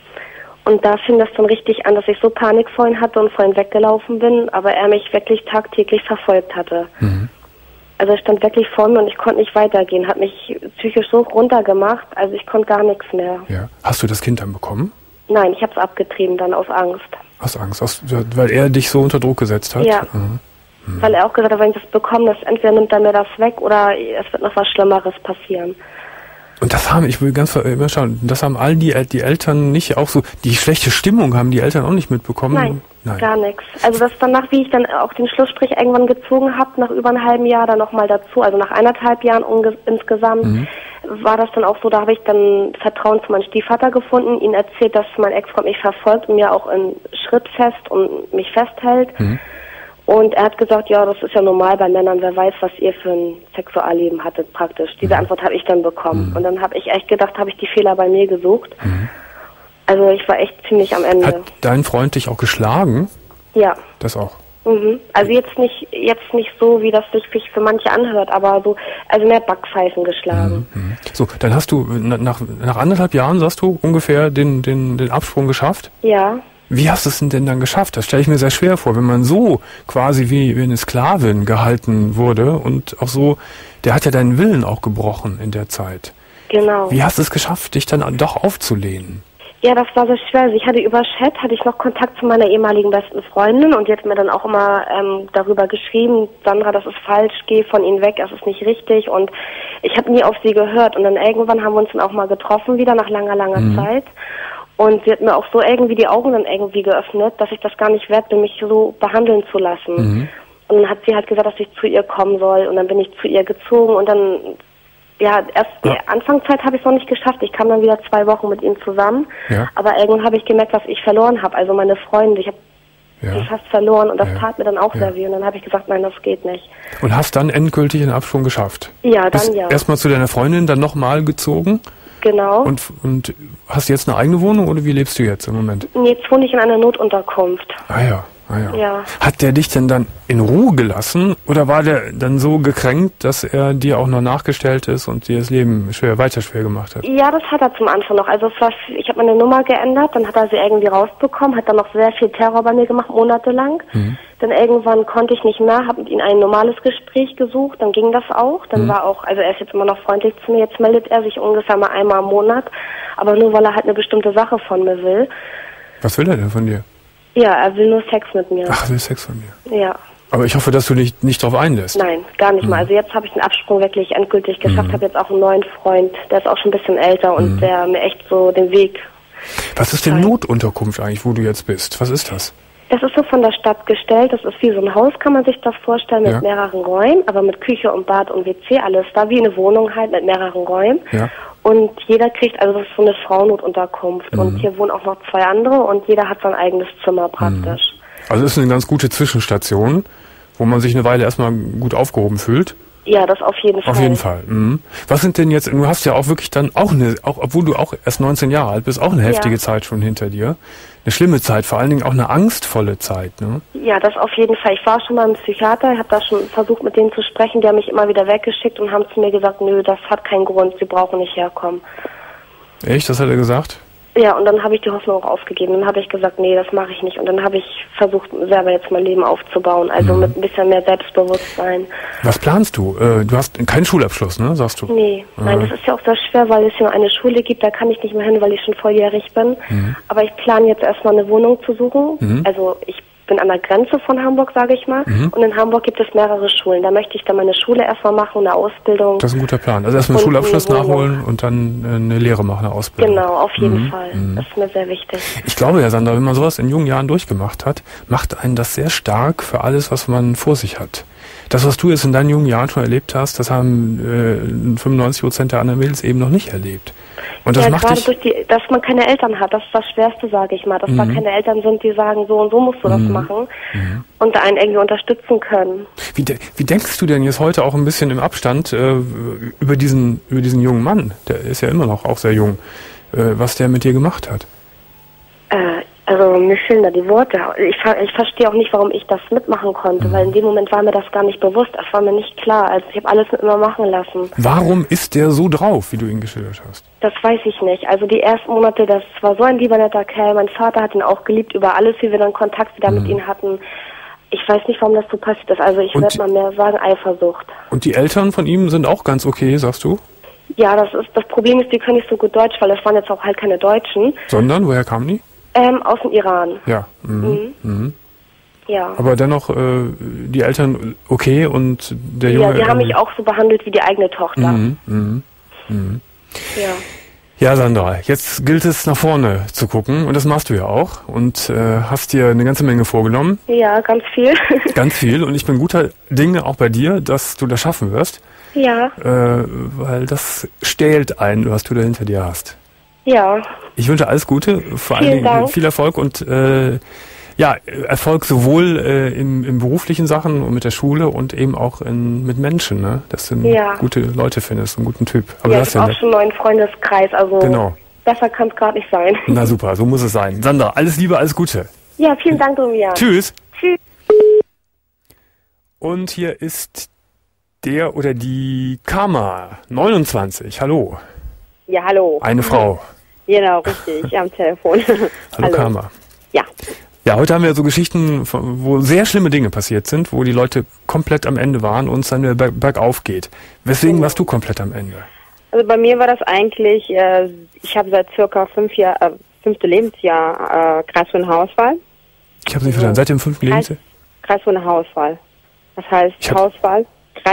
Und da fing das dann richtig an, dass ich so Panik vor ihm hatte und vor ihm weggelaufen bin, aber er mich wirklich tagtäglich verfolgt hatte. Also er stand wirklich vor mir und ich konnte nicht weitergehen, hat mich psychisch so runtergemacht, also ich konnte gar nichts mehr. Ja. Hast du das Kind dann bekommen? Nein, ich habe es abgetrieben dann aus Angst. Aus Angst, weil er dich so unter Druck gesetzt hat? Ja, weil er auch gesagt hat, wenn ich das bekomme, entweder nimmt er mir das weg oder es wird noch was Schlimmeres passieren. Und ich will ganz immer schauen, das haben all die Eltern nicht auch so, die schlechte Stimmung haben die Eltern auch nicht mitbekommen? Nein. Gar nichts. Also das danach, wie ich dann auch den Schlussstrich irgendwann gezogen habe, nach über einem halben Jahr dann nochmal dazu, also nach 1,5 Jahren insgesamt, war das dann auch so, da habe ich dann Vertrauen zu meinem Stiefvater gefunden, ihm erzählt, dass mein Ex-Freund mich verfolgt und mir auch in Schritt fest und mich festhält. Und er hat gesagt, ja, das ist ja normal bei Männern, wer weiß, was ihr für ein Sexualleben hattet praktisch. Diese Antwort habe ich dann bekommen. Und dann habe ich echt gedacht, habe ich die Fehler bei mir gesucht. Also ich war echt ziemlich am Ende. Hat dein Freund dich auch geschlagen? Ja. Das auch? Also jetzt nicht so, wie das sich für manche anhört, aber so, also mehr Backpfeifen geschlagen. So, dann hast du nach 1,5 Jahren, sagst du, ungefähr den Absprung geschafft? Ja. Wie hast du es denn dann geschafft? Das stelle ich mir sehr schwer vor, wenn man so quasi wie eine Sklavin gehalten wurde und auch so, der hat ja deinen Willen auch gebrochen in der Zeit. Genau. Wie hast du es geschafft, dich dann doch aufzulehnen? Ja, das war so schwer. Also ich hatte über Chat, noch Kontakt zu meiner ehemaligen besten Freundin und die hat mir dann auch immer darüber geschrieben, Sandra, das ist falsch, geh von ihnen weg, das ist nicht richtig und ich habe nie auf sie gehört und dann irgendwann haben wir uns dann auch mal getroffen, wieder nach langer Zeit. Und sie hat mir auch so irgendwie die Augen dann irgendwie geöffnet, dass ich das gar nicht wert bin, mich so behandeln zu lassen. Und dann hat sie halt gesagt, dass ich zu ihr kommen soll. Und dann bin ich zu ihr gezogen und dann, erst die Anfangszeit habe ich es noch nicht geschafft. Ich kam dann wieder 2 Wochen mit ihm zusammen. Ja. Aber irgendwann habe ich gemerkt, was ich verloren habe. Also meine Freunde, ich habe sie fast verloren und das tat mir dann auch sehr weh. Und dann habe ich gesagt, nein, das geht nicht. Und hast dann endgültig den Absprung geschafft? Ja, dann Erstmal zu deiner Freundin, dann nochmal gezogen? Genau. Und hast du jetzt eine eigene Wohnung oder wie lebst du jetzt im Moment? Nee, jetzt wohne ich in einer Notunterkunft. Ah ja. Hat der dich denn dann in Ruhe gelassen oder war der dann so gekränkt, dass er dir auch noch nachgestellt ist und dir das Leben weiter schwer gemacht hat? Ja, das hat er zum Anfang noch. Also ich habe meine Nummer geändert, dann hat er sie irgendwie rausbekommen, hat dann noch sehr viel Terror bei mir gemacht, monatelang. Dann irgendwann konnte ich nicht mehr, habe mit ihm ein normales Gespräch gesucht, dann ging das auch. Dann war auch, also er ist jetzt immer noch freundlich zu mir, jetzt meldet er sich ungefähr mal einmal im Monat, aber nur weil er halt eine bestimmte Sache von mir will. Was will er denn von dir? Ja, er will nur Sex mit mir. Ach, er will Sex von mir? Ja. Aber ich hoffe, dass du dich nicht drauf einlässt. Nein, gar nicht mal. Also jetzt habe ich den Absprung wirklich endgültig geschafft, habe jetzt auch einen neuen Freund, der ist auch schon ein bisschen älter und der mir echt so den Weg... Was ist denn Notunterkunft eigentlich, wo du jetzt bist? Was ist das? Das ist so von der Stadt gestellt, das ist wie so ein Haus, kann man sich das vorstellen, mit mehreren Räumen, aber mit Küche und Bad und WC, alles da, wie eine Wohnung halt mit mehreren Räumen. Ja. Und jeder kriegt, also das ist so eine Frauennotunterkunft und hier wohnen auch noch 2 andere und jeder hat sein eigenes Zimmer praktisch. Also ist eine ganz gute Zwischenstation, wo man sich eine Weile erstmal gut aufgehoben fühlt. Ja, das auf jeden Fall. Auf jeden Fall. Mhm. Was sind denn jetzt, du hast ja auch wirklich dann auch obwohl du auch erst 19 Jahre alt bist, auch eine heftige Zeit schon hinter dir. Eine schlimme Zeit, vor allen Dingen auch eine angstvolle Zeit, ne? Ja, das auf jeden Fall. Ich war schon beim Psychiater, habe da schon versucht mit denen zu sprechen, die haben mich immer wieder weggeschickt und haben zu mir gesagt, nö, das hat keinen Grund, sie brauchen nicht herkommen. Echt? Das hat er gesagt? Ja, und dann habe ich die Hoffnung auch aufgegeben. Dann habe ich gesagt, nee, das mache ich nicht. Und dann habe ich versucht, selber jetzt mein Leben aufzubauen. Also mit ein bisschen mehr Selbstbewusstsein. Was planst du? Du hast keinen Schulabschluss, ne, sagst du? Nee, nein, das ist ja auch sehr schwer, weil es hier eine Schule gibt, da kann ich nicht mehr hin, weil ich schon volljährig bin. Aber ich plane jetzt erstmal eine Wohnung zu suchen. Also ich bin an der Grenze von Hamburg, sage ich mal. Und in Hamburg gibt es mehrere Schulen. Da möchte ich dann meine Schule erstmal machen, eine Ausbildung. Das ist ein guter Plan. Also erstmal einen Schulabschluss nachholen und dann eine Lehre machen, eine Ausbildung. Genau, auf jeden Fall. Das ist mir sehr wichtig. Ich glaube ja, Sandra, wenn man sowas in jungen Jahren durchgemacht hat, macht einen das sehr stark für alles, was man vor sich hat. Das, was du jetzt in deinen jungen Jahren schon erlebt hast, das haben 95% der anderen Mädels eben noch nicht erlebt. Und das macht gerade dass man keine Eltern hat, das ist das Schwerste, sage ich mal. Dass da keine Eltern sind, die sagen, so und so musst du das machen und einen irgendwie unterstützen können. Wie denkst du denn jetzt heute auch ein bisschen im Abstand über diesen jungen Mann, der ist ja immer noch auch sehr jung, was der mit dir gemacht hat? Also mir fehlen da die Worte. Ich verstehe auch nicht, warum ich das mitmachen konnte, weil in dem Moment war mir das gar nicht bewusst. Das war mir nicht klar. Also ich habe alles mit mir machen lassen. Warum ist der so drauf, wie du ihn geschildert hast? Das weiß ich nicht. Also die ersten Monate, das war so ein lieber netter Kerl. Mein Vater hat ihn auch geliebt über alles, wie wir dann Kontakt wieder mit ihm hatten. Ich weiß nicht, warum das so passiert ist. Also ich werde mal mehr sagen, Eifersucht. Und die Eltern von ihm sind auch ganz okay, sagst du? Ja, das Problem ist, die können nicht so gut Deutsch, weil das waren jetzt auch halt keine Deutschen. Sondern, woher kamen die? Aus dem Iran. Ja. Ja. Aber dennoch, die Eltern okay und der Junge... Ja, die haben mich auch so behandelt wie die eigene Tochter. Ja. Ja, Sandra, jetzt gilt es nach vorne zu gucken und das machst du ja auch und hast dir eine ganze Menge vorgenommen. Ja, ganz viel. Ganz viel und ich bin guter Dinge auch bei dir, dass du das schaffen wirst. Ja. Weil das stählt ein, was du da hinter dir hast. Ja. Ich wünsche alles Gute, vor allen Dingen viel Erfolg und Erfolg sowohl in beruflichen Sachen und mit der Schule und eben auch mit Menschen, ne? Dass du gute Leute findest, einen guten Typ. Aber ja, ich habe auch schon einen neuen Freundeskreis, also genau. Besser kann es gerade nicht sein. Na super, so muss es sein. Sandra, alles Liebe, alles Gute. Ja, vielen Dank, Domian. Tschüss. Tschüss. Und hier ist der oder die Karma, 29. Hallo. Ja, hallo. Eine Frau. Genau, richtig, am Telefon. Hallo Karma. Ja. Ja, heute haben wir so Geschichten, wo sehr schlimme Dinge passiert sind, wo die Leute komplett am Ende waren und es dann wieder bergauf geht. Weswegen warst du komplett am Ende? Also bei mir war das eigentlich, ich habe seit circa 5. Lebensjahr Kreisrundenhaarausfall. Ich habe nicht verstanden, seit dem 5. Lebensjahr? Kreisrundenhaarausfall. Das heißt Haarausfall.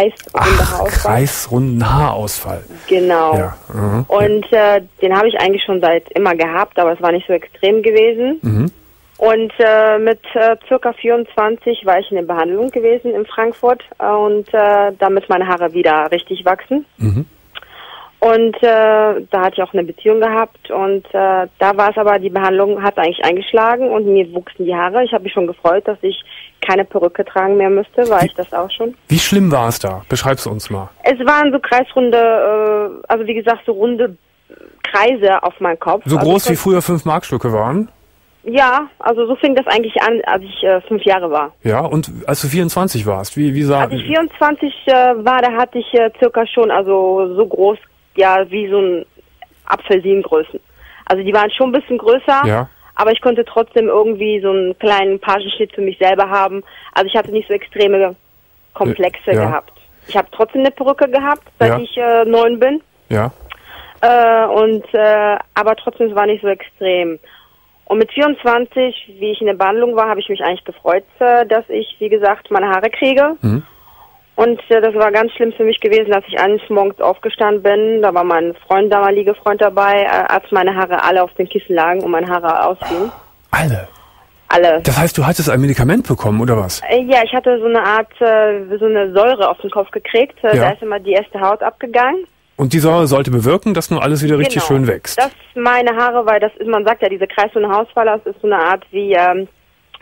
Kreisrundenhaarausfall. Genau. Ja. Und den habe ich eigentlich schon seit immer gehabt, aber es war nicht so extrem gewesen. Und mit circa 24 war ich in der Behandlung gewesen in Frankfurt und damit meine Haare wieder richtig wachsen. Und da hatte ich auch eine Beziehung gehabt und da war es aber, die Behandlung hat eigentlich eingeschlagen und mir wuchsen die Haare. Ich habe mich schon gefreut, dass ich keine Perücke tragen mehr müsste, war ich das auch schon. Wie schlimm war es da? Beschreib's uns mal. Es waren so kreisrunde, also wie gesagt, so runde Kreise auf meinem Kopf. So groß wie früher 5-Mark-Stücke waren? Ja, also so fing das eigentlich an, als ich 5 Jahre war. Ja, und als du 24 warst, wie sah... Als ich 24 war, da hatte ich circa schon, also so groß, ja, wie so ein Apfelsinengrößen. Also die waren schon ein bisschen größer. Ja. Aber ich konnte trotzdem irgendwie so einen kleinen Pagenschnitt für mich selber haben. Also ich hatte nicht so extreme Komplexe gehabt. Ich habe trotzdem eine Perücke gehabt, seit ich 9 bin. Ja. Aber trotzdem, es war nicht so extrem. Und mit 24, wie ich in der Behandlung war, habe ich mich eigentlich gefreut, dass ich, wie gesagt, meine Haare kriege. Und das war ganz schlimm für mich gewesen, dass ich eines Morgens aufgestanden bin. Da war mein damaliger Freund dabei, als meine Haare alle auf den Kissen lagen und meine Haare ausfielen. Alle? Alle. Das heißt, du hattest ein Medikament bekommen, oder was? Ja, ich hatte so eine Art, so eine Säure auf den Kopf gekriegt. Da ist immer die erste Haut abgegangen. Und die Säure sollte bewirken, dass nur alles wieder richtig schön wächst? Dass meine Haare, weil das ist, man sagt ja, diese Kreisrundenhaarausfall, das ist so eine Art wie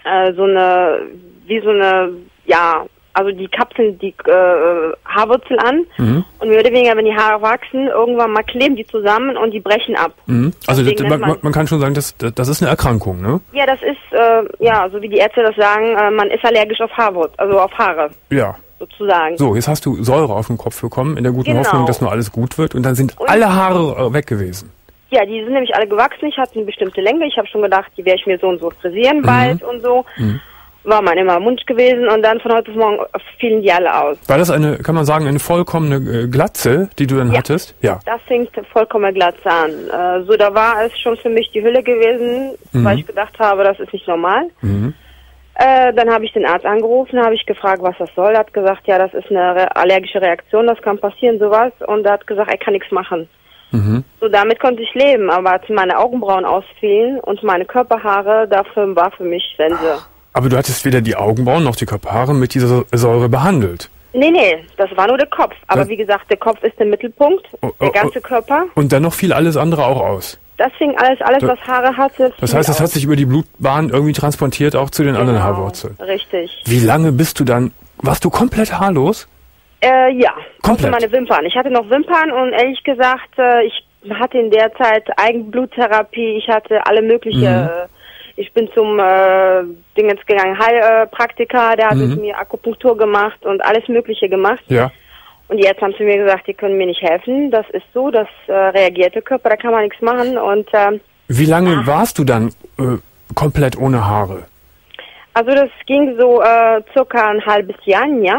also die kapseln die Haarwurzel an und mehr oder weniger, wenn die Haare wachsen, irgendwann mal kleben die zusammen und die brechen ab. Also man kann schon sagen, das ist eine Erkrankung, ne? Ja, das ist, so wie die Ärzte das sagen, man ist allergisch auf Haarwurzel, also auf Haare. Ja. Sozusagen. So, jetzt hast du Säure auf den Kopf bekommen, in der guten Hoffnung, dass nur alles gut wird und dann sind alle Haare weg gewesen. Ja, die sind nämlich alle gewachsen, ich hatte eine bestimmte Länge, ich habe schon gedacht, die werde ich mir so und so frisieren bald und so. War mein immer Wunsch gewesen und dann von heute auf morgen fielen die alle aus. War das kann man sagen, eine vollkommene Glatze, die du dann hattest? Ja. Das fing vollkommen Glatze an. Da war es schon für mich die Hölle gewesen, weil ich gedacht habe, das ist nicht normal. Dann habe ich den Arzt angerufen, habe ich gefragt, was das soll. Er hat gesagt, ja, das ist eine allergische Reaktion, das kann passieren, sowas. Und er hat gesagt, er kann nichts machen. So, damit konnte ich leben, aber als meine Augenbrauen ausfielen und meine Körperhaare, dafür war für mich Sense. Aber du hattest weder die Augenbrauen noch die Körperhaare mit dieser Säure behandelt. Nee, das war nur der Kopf. Aber wie gesagt, der Kopf ist der Mittelpunkt, der ganze Körper. Und dennoch fiel alles andere auch aus. Das fing alles was Haare hatte. Das heißt, das hat sich über die Blutbahn irgendwie transportiert, auch zu den anderen Haarwurzeln. Richtig. Wie lange warst du komplett haarlos? Ja. Komplett? Meine Wimpern. Ich hatte noch Wimpern und ehrlich gesagt, ich hatte in der Zeit Eigenbluttherapie, ich hatte alle mögliche... Ich bin zum Dingens gegangen, Heilpraktiker, der hat mit mir Akupunktur gemacht und alles Mögliche gemacht. Ja. Und jetzt haben sie mir gesagt, die können mir nicht helfen. Das ist so, das reagiert der Körper, da kann man nichts machen. Und wie lange warst du dann komplett ohne Haare? Also das ging so circa ein halbes Jahr, ja.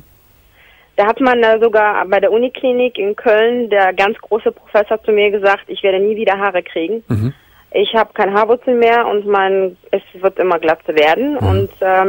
Da hat man sogar bei der Uniklinik in Köln, der ganz große Professor zu mir gesagt, ich werde nie wieder Haare kriegen. Ich habe keine Haarwurzel mehr und es wird immer Glatze werden und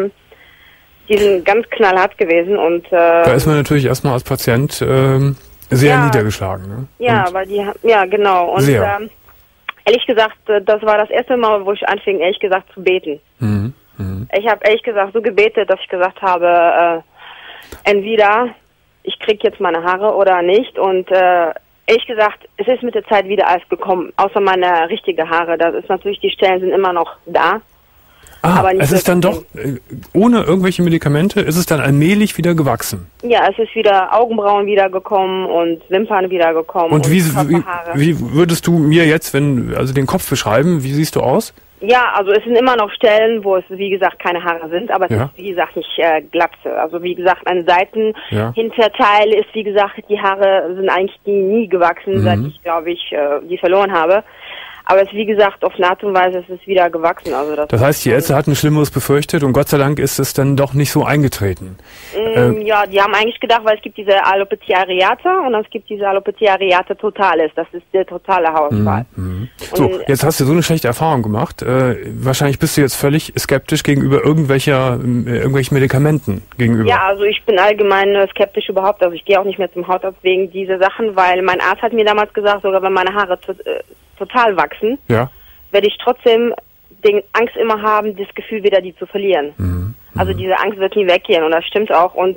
die sind ganz knallhart gewesen und da ist man natürlich erstmal als Patient sehr niedergeschlagen. Ne? Ja, aber genau. Und ehrlich gesagt, das war das erste Mal, wo ich anfing, ehrlich gesagt, zu beten. Ich habe ehrlich gesagt so gebetet, dass ich gesagt habe, entweder ich krieg jetzt meine Haare oder nicht und ehrlich gesagt, es ist mit der Zeit wieder alles gekommen, außer meine richtige Haare. Das ist natürlich, die Stellen sind immer noch da. Aber nicht es ist dann doch, ohne irgendwelche Medikamente, ist es dann allmählich wieder gewachsen? Ja, es ist wieder Augenbrauen wiedergekommen und Wimpern wiedergekommen. Und wie würdest du mir jetzt, den Kopf beschreiben, wie siehst du aus? Ja, also es sind immer noch Stellen, wo es, wie gesagt, keine Haare sind, aber es ist, wie gesagt, nicht Glatze. Also wie gesagt, an Seiten, Hinterteil ist, wie gesagt, die Haare sind eigentlich nie gewachsen, seit ich, glaube ich, die verloren habe. Aber es ist, wie gesagt, auf eine Art und Weise ist es wieder gewachsen. Also das heißt, die Ärzte hatten Schlimmeres befürchtet und Gott sei Dank ist es dann doch nicht so eingetreten. Ja, die haben eigentlich gedacht, weil es gibt diese Alopecia areata und es gibt diese Alopecia areata totalis. Das ist der totale Haarausfall. So, jetzt hast du so eine schlechte Erfahrung gemacht. Wahrscheinlich bist du jetzt völlig skeptisch gegenüber irgendwelchen Medikamenten gegenüber. Ja, also ich bin allgemein skeptisch überhaupt. Also ich gehe auch nicht mehr zum Hautarzt wegen dieser Sachen, weil mein Arzt hat mir damals gesagt, sogar wenn meine Haare total wachsen, werde ich trotzdem den Angst immer haben, das Gefühl wieder die zu verlieren. Also diese Angst wird nie weggehen und das stimmt auch und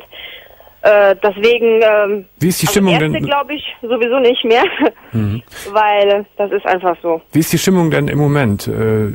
deswegen wie ist die Stimmung denn? Glaube ich sowieso nicht mehr, weil das ist einfach so. Wie ist die Stimmung denn im Moment,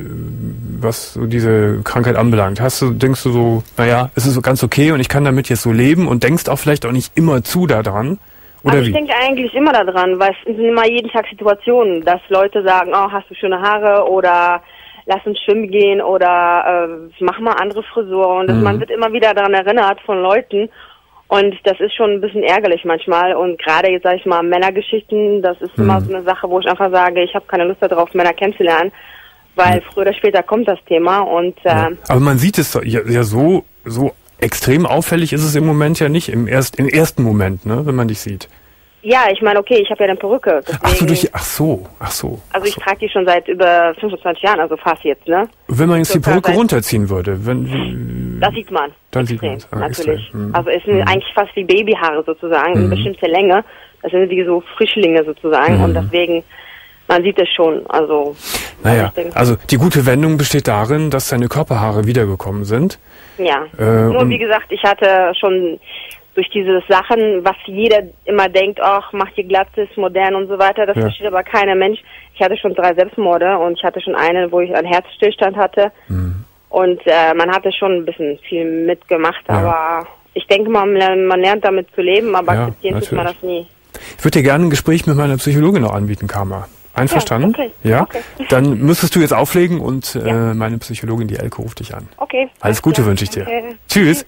was so diese Krankheit anbelangt? Denkst du so, naja, es ist so ganz okay und ich kann damit jetzt so leben und denkst auch vielleicht auch nicht immer zu daran? Oder ich denke eigentlich immer daran, weil es sind immer jeden Tag Situationen, dass Leute sagen, oh, hast du schöne Haare oder lass uns schwimmen gehen oder mach mal andere Frisur und man wird immer wieder daran erinnert von Leuten und das ist schon ein bisschen ärgerlich manchmal und gerade jetzt sage ich mal Männergeschichten, das ist immer so eine Sache, wo ich einfach sage, ich habe keine Lust darauf, Männer kennenzulernen, weil früher oder später kommt das Thema und aber man sieht es ja so extrem auffällig ist es im Moment ja nicht, im ersten Moment, ne, wenn man dich sieht. Ja, ich meine, okay, ich habe ja eine Perücke. Deswegen, ach so. Also ich trage die schon seit über 25 Jahren, also fast jetzt, ne? Wenn man jetzt die Perücke runterziehen würde, das sieht man. Dann sieht man es. Natürlich. Also es sind eigentlich fast wie Babyhaare sozusagen, in bestimmter Länge. Das sind wie so Frischlinge sozusagen und deswegen, man sieht es schon, also... Naja, also die gute Wendung besteht darin, dass seine Körperhaare wiedergekommen sind. Ja, nur wie gesagt, ich hatte schon durch diese Sachen, was jeder immer denkt, ach, mach die Glatze, ist modern und so weiter, das versteht aber keiner Mensch. Ich hatte schon 3 Selbstmorde und ich hatte schon einen, wo ich einen Herzstillstand hatte. Und man hatte schon ein bisschen viel mitgemacht, aber ich denke mal, man lernt damit zu leben, aber akzeptieren tut man das nie. Ich würde dir gerne ein Gespräch mit meiner Psychologin noch anbieten, Karma. Einverstanden? Okay. Ja? Okay. Dann müsstest du jetzt auflegen und meine Psychologin, die Elke, ruft dich an. Okay. Alles Gute wünsche ich dir. Tschüss.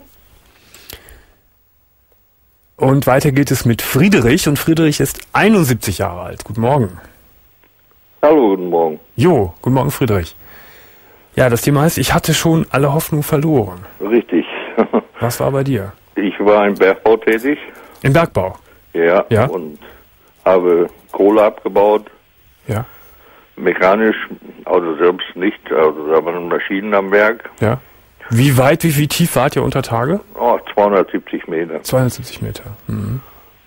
Und weiter geht es mit Friedrich. Und Friedrich ist 71 Jahre alt. Guten Morgen. Hallo, guten Morgen. Jo, guten Morgen, Friedrich. Ja, das Thema heißt, ich hatte schon alle Hoffnung verloren. Richtig. Was war bei dir? Ich war im Bergbau tätig. Im Bergbau? Ja. Und habe Kohle abgebaut. Ja. Mechanisch, also selbst nicht, also da waren Maschinen am Werk. Ja. Wie weit, wie tief wart ihr unter Tage? 270 Meter. 270 Meter. Mhm.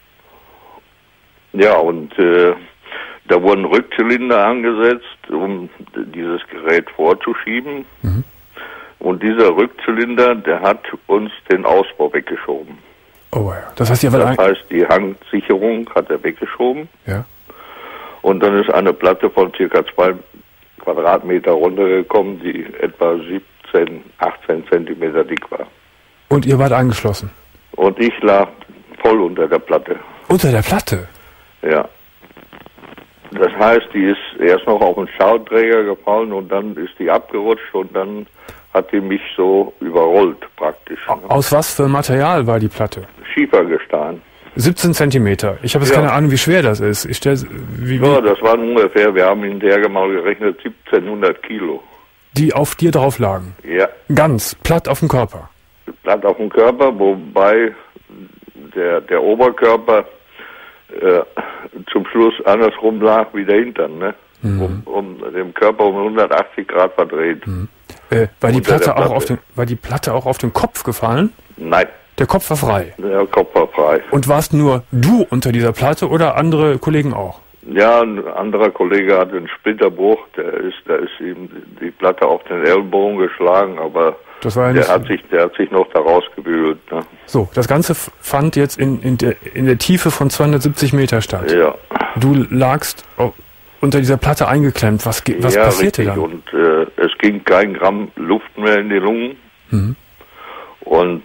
Ja, und da wurden Rückzylinder angesetzt, um dieses Gerät vorzuschieben. Mhm. Und dieser Rückzylinder, der hat uns den Ausbau weggeschoben. Oh ja. Das heißt, die Hangsicherung hat er weggeschoben. Ja. Und dann ist eine Platte von ca. 2 Quadratmeter runtergekommen, die etwa 17, 18 Zentimeter dick war. Und ihr wart angeschlossen? Und ich lag voll unter der Platte. Unter der Platte? Ja. Das heißt, die ist erst noch auf den Schauträger gefallen und dann ist die abgerutscht und dann hat die mich so überrollt praktisch. Aus was für Material war die Platte? Schiefergestein. 17 Zentimeter. Ich habe jetzt keine Ahnung, wie schwer das ist. Ja, das waren ungefähr, wir haben in der mal gerechnet, 1700 Kilo. Die auf dir drauf lagen? Ja. Ganz platt auf dem Körper? Platt auf dem Körper, wobei der Oberkörper zum Schluss andersrum lag wie der Hintern, ne? Mhm. Um den Körper um 180 Grad verdreht. Mhm. War die Platte auch auf den Kopf gefallen? Nein. Der Kopf war frei? Der Kopf war frei. Und warst nur du unter dieser Platte oder andere Kollegen auch? Ja, ein anderer Kollege hatte einen Splitterbruch, da ist ihm die Platte auf den Ellbogen geschlagen, aber der hat sich noch da rausgewühlt. Ne? So, das Ganze fand jetzt in der Tiefe von 270 Meter statt. Ja. Du lagst unter dieser Platte eingeklemmt. Was passierte dann? Und es ging kein Gramm Luft mehr in die Lungen. Mhm. Und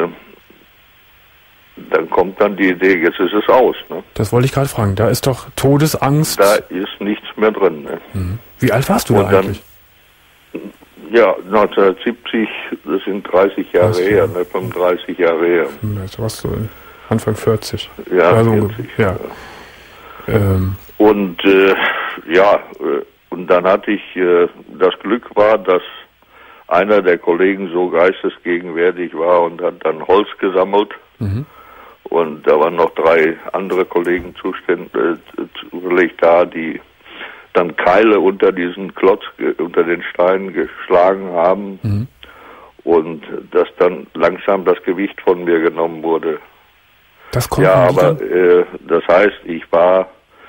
dann kommt dann die Idee, jetzt ist es aus. Ne? Das wollte ich gerade fragen. Da ist doch Todesangst. Da ist nichts mehr drin. Ne? Mhm. Wie alt warst du da eigentlich? Ja, 1970, das sind 30 Jahre her, ne? 35 Jahre her. Das warst du Anfang 40. Ja, also 40. Ja. Und und dann hatte ich, das Glück war, dass einer der Kollegen so geistesgegenwärtig war und hat dann Holz gesammelt. Mhm. Und da waren noch 3 andere Kollegen zufällig da, die dann Keile unter diesen Klotz, unter den Steinen geschlagen haben. Mhm. Und dass dann langsam das Gewicht von mir genommen wurde. Das kommt aber das heißt, ich war,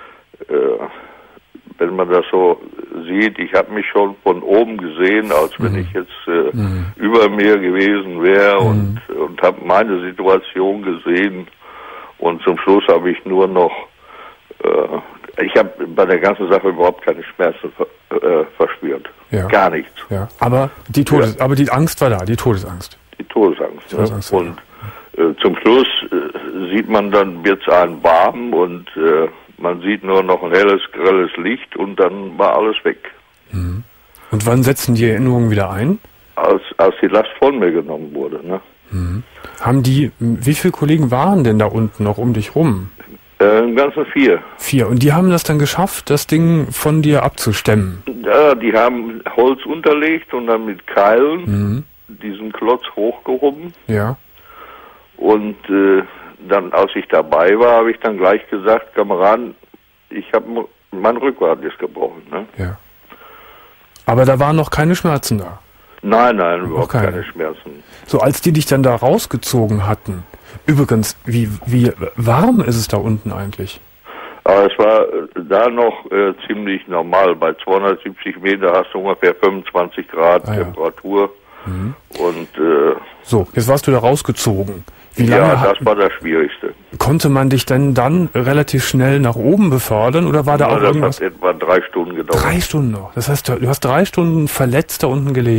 wenn man das so sieht, ich habe mich schon von oben gesehen, als wenn ich jetzt über mir gewesen wäre und habe meine Situation gesehen. Und zum Schluss habe ich nur noch, ich habe bei der ganzen Sache überhaupt keine Schmerzen verspürt. Ja. Gar nichts. Ja. Aber die Angst war da, die Todesangst. Die Todesangst. Und zum Schluss sieht man dann, wird es einem warm und man sieht nur noch ein helles, grelles Licht und dann war alles weg. Mhm. Und wann setzen die Erinnerungen wieder ein? Als die Last von mir genommen wurde. Ne? Mhm. Wie viele Kollegen waren denn da unten noch um dich rum? Im Ganzen 4. 4. Und die haben das dann geschafft, das Ding von dir abzustemmen? Ja, die haben Holz unterlegt und dann mit Keilen diesen Klotz hochgehoben. Ja. Und dann, als ich dabei war, habe ich dann gleich gesagt, Kameraden, ich habe mein Rückgrat ist gebrochen. Ne? Ja. Aber da waren noch keine Schmerzen da? Nein, überhaupt keine Schmerzen. So, als die dich dann da rausgezogen hatten, übrigens, wie warm ist es da unten eigentlich? Aber es war da noch ziemlich normal. Bei 270 Meter hast du ungefähr 25 Grad Temperatur. Mhm. Und so, jetzt warst du da rausgezogen. Wie lange das war das Schwierigste. Konnte man dich denn dann relativ schnell nach oben befördern oder war da auch irgendwas? Das hat etwa 3 Stunden gedauert. 3 Stunden noch. Das heißt, du hast 3 Stunden verletzt da unten gelegen.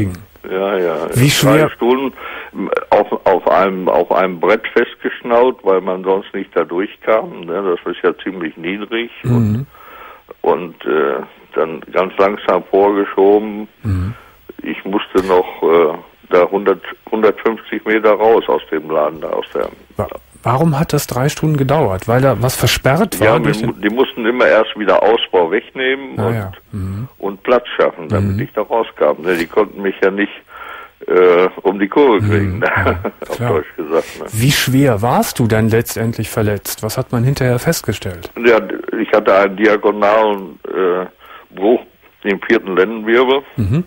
Ja. Wie schwer? 3 Stunden auf einem Brett festgeschnallt, weil man sonst nicht da durchkam. Ne? Das ist ja ziemlich niedrig und dann ganz langsam vorgeschoben. Ich musste noch da 150 Meter raus aus dem Laden, da aus der... Warum hat das 3 Stunden gedauert? Weil da was versperrt war? Ja, die mussten immer erst wieder Ausbau wegnehmen und Platz schaffen, damit ich da rauskam. Ne? Die konnten mich ja nicht um die Kurve kriegen, auf Deutsch gesagt. Ne? Wie schwer warst du dann letztendlich verletzt? Was hat man hinterher festgestellt? Ja, ich hatte einen diagonalen Bruch im 4. Lendenwirbel.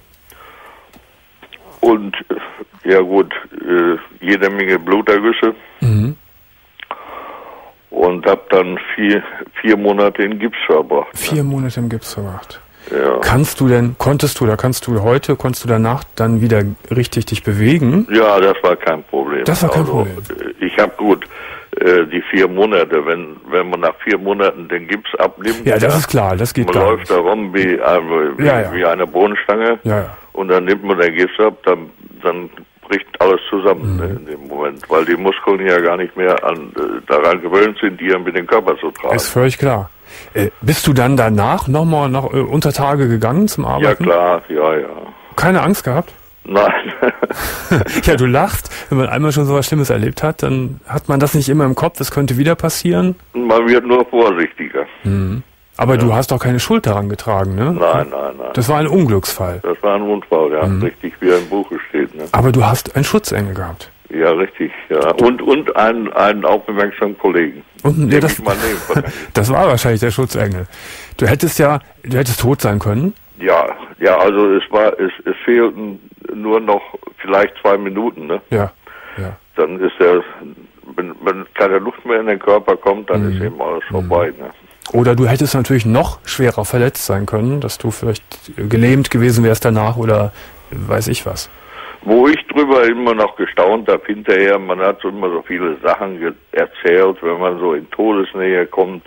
Und ja gut, jede Menge Blutergüsse. Und habe dann vier Monate in Gips verbracht. 4 Monate im Gips verbracht. Ja. Konntest du danach dann wieder richtig dich bewegen? Ja, das war kein Problem. Das war kein Problem. Ich habe die 4 Monate, wenn man nach 4 Monaten den Gips abnimmt. Ja, das ist klar, das geht man gar läuft nicht. da rum wie eine Bohnenstange. Und dann nimmt man den Gips ab, dann bricht alles zusammen in dem Moment, weil die Muskeln ja gar nicht mehr daran gewöhnt sind, die mit dem Körper zu tragen. Ist völlig klar. Bist du dann danach nochmal unter Tage gegangen zum Arbeiten? Ja klar, ja. Keine Angst gehabt? Nein. Ja, du lachst. Wenn man einmal schon so was Schlimmes erlebt hat, dann hat man das nicht immer im Kopf, es könnte wieder passieren. Man wird nur vorsichtiger. Aber du hast doch keine Schuld daran getragen, ne? Nein. Das war ein Unglücksfall. Das war ein Unfall, ja, richtig, wie er im Buch steht. Ne? Aber du hast einen Schutzengel gehabt. Ja, richtig, ja. Und einen aufmerksamen Kollegen. Das war wahrscheinlich der Schutzengel. Du hättest tot sein können. Ja, also es fehlten nur noch vielleicht 2 Minuten, ne? Ja. Dann ist wenn keine Luft mehr in den Körper kommt, dann ist eben alles vorbei, ne? Oder du hättest natürlich noch schwerer verletzt sein können, dass du vielleicht gelähmt gewesen wärst danach oder weiß ich was. Wo ich drüber immer noch gestaunt habe hinterher, man hat so immer so viele Sachen erzählt, wenn man so in Todesnähe kommt.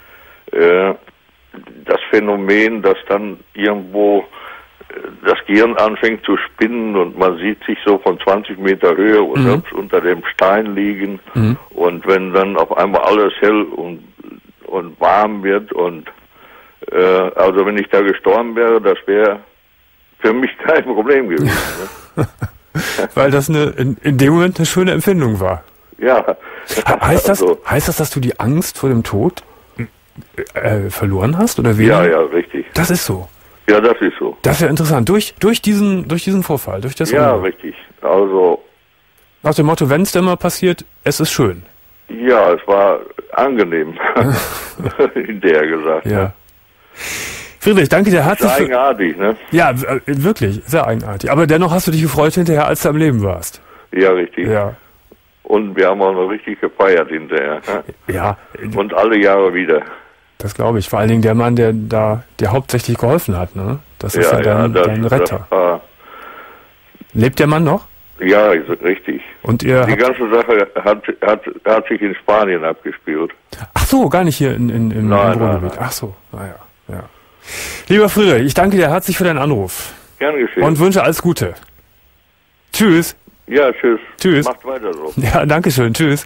Das Phänomen, dass dann irgendwo das Gehirn anfängt zu spinnen und man sieht sich so von 20 Meter Höhe und selbst unter dem Stein liegen. Und wenn dann auf einmal alles hell und warm wird und also wenn ich da gestorben wäre, das wäre für mich kein Problem gewesen. Ne? Weil das in dem Moment eine schöne Empfindung war. Ja. Heißt das, dass du die Angst vor dem Tod verloren hast? Oder weniger? Ja, richtig. Das ist so. Ja, das ist so. Das ist ja interessant. Durch diesen Vorfall, durch das Ja, Unglück. richtig. Also nach dem Motto, wenn es denn mal passiert, es ist schön. Ja, es war angenehm, hinterher gesagt. Ja. Ne? Friedrich, danke dir herzlich. Sehr eigenartig, ne? Ja, wirklich, sehr eigenartig. Aber dennoch hast du dich gefreut hinterher, als du am Leben warst. Ja, richtig. Ja. Und wir haben auch noch richtig gefeiert hinterher. Ne? Ja. Und alle Jahre wieder. Das glaube ich. Vor allen Dingen der Mann, der dir hauptsächlich geholfen hat, ne? Das ist ja dein Retter. Lebt der Mann noch? Ja, richtig. Und die ganze Sache hat sich in Spanien abgespielt. Ach so, gar nicht hier im Ruhrgebiet. Ach so, naja, ja. Lieber Friedrich, ich danke dir herzlich für deinen Anruf. Gern geschehen. Und wünsche alles Gute. Tschüss. Ja, tschüss. Tschüss. Macht weiter so. Ja, danke schön. Tschüss.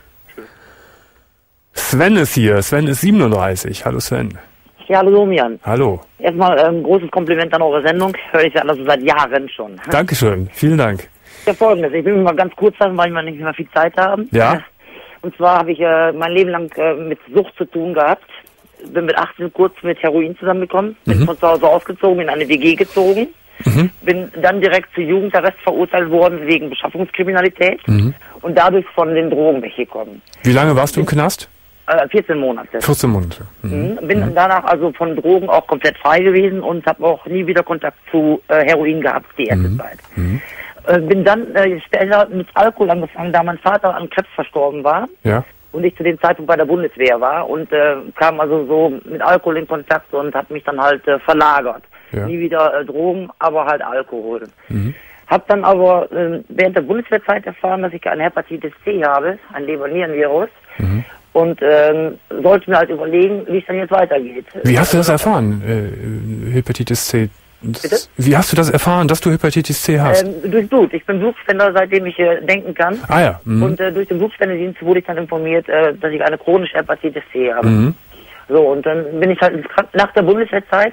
Sven ist hier. Sven ist 37. Hallo Sven. Ja, hallo Domian. Hallo. Erstmal ein großes Kompliment an eure Sendung. Höre ich ja also seit Jahren schon. Dankeschön. Vielen Dank. Ja, Folgendes. Ich will mich mal ganz kurz sagen, weil wir nicht mehr viel Zeit haben. Ja. Und zwar habe ich mein Leben lang mit Sucht zu tun gehabt. Bin mit 18 kurz mit Heroin zusammengekommen. Bin von zu Hause ausgezogen, in eine WG gezogen. Bin dann direkt zu Jugendarrest verurteilt worden wegen Beschaffungskriminalität. Und dadurch von den Drogen weggekommen. Wie lange warst du im Knast? 14 Monate. 14 Monate. Bin danach also von Drogen auch komplett frei gewesen und habe auch nie wieder Kontakt zu Heroin gehabt, die erste Zeit. Bin dann später mit Alkohol angefangen, da mein Vater an Krebs verstorben war. Ja. Und ich zu dem Zeitpunkt bei der Bundeswehr war und kam also so mit Alkohol in Kontakt und habe mich dann halt verlagert. Ja. Nie wieder Drogen, aber halt Alkohol. Hab dann aber während der Bundeswehrzeit erfahren, dass ich eine Hepatitis C habe, ein Leber-Nieren-Virus. Und sollte mir halt überlegen, wie es dann jetzt weitergeht. Wie hast du das erfahren, Hepatitis C? Wie hast du das erfahren, dass du Hepatitis C hast? Durch Blut. Ich bin Blutspender, seitdem ich denken kann. Ah ja. Und durch den Blutspendedienst wurde ich dann informiert, dass ich eine chronische Hepatitis C habe. So, und dann bin ich halt nach der Bundeswehrzeit,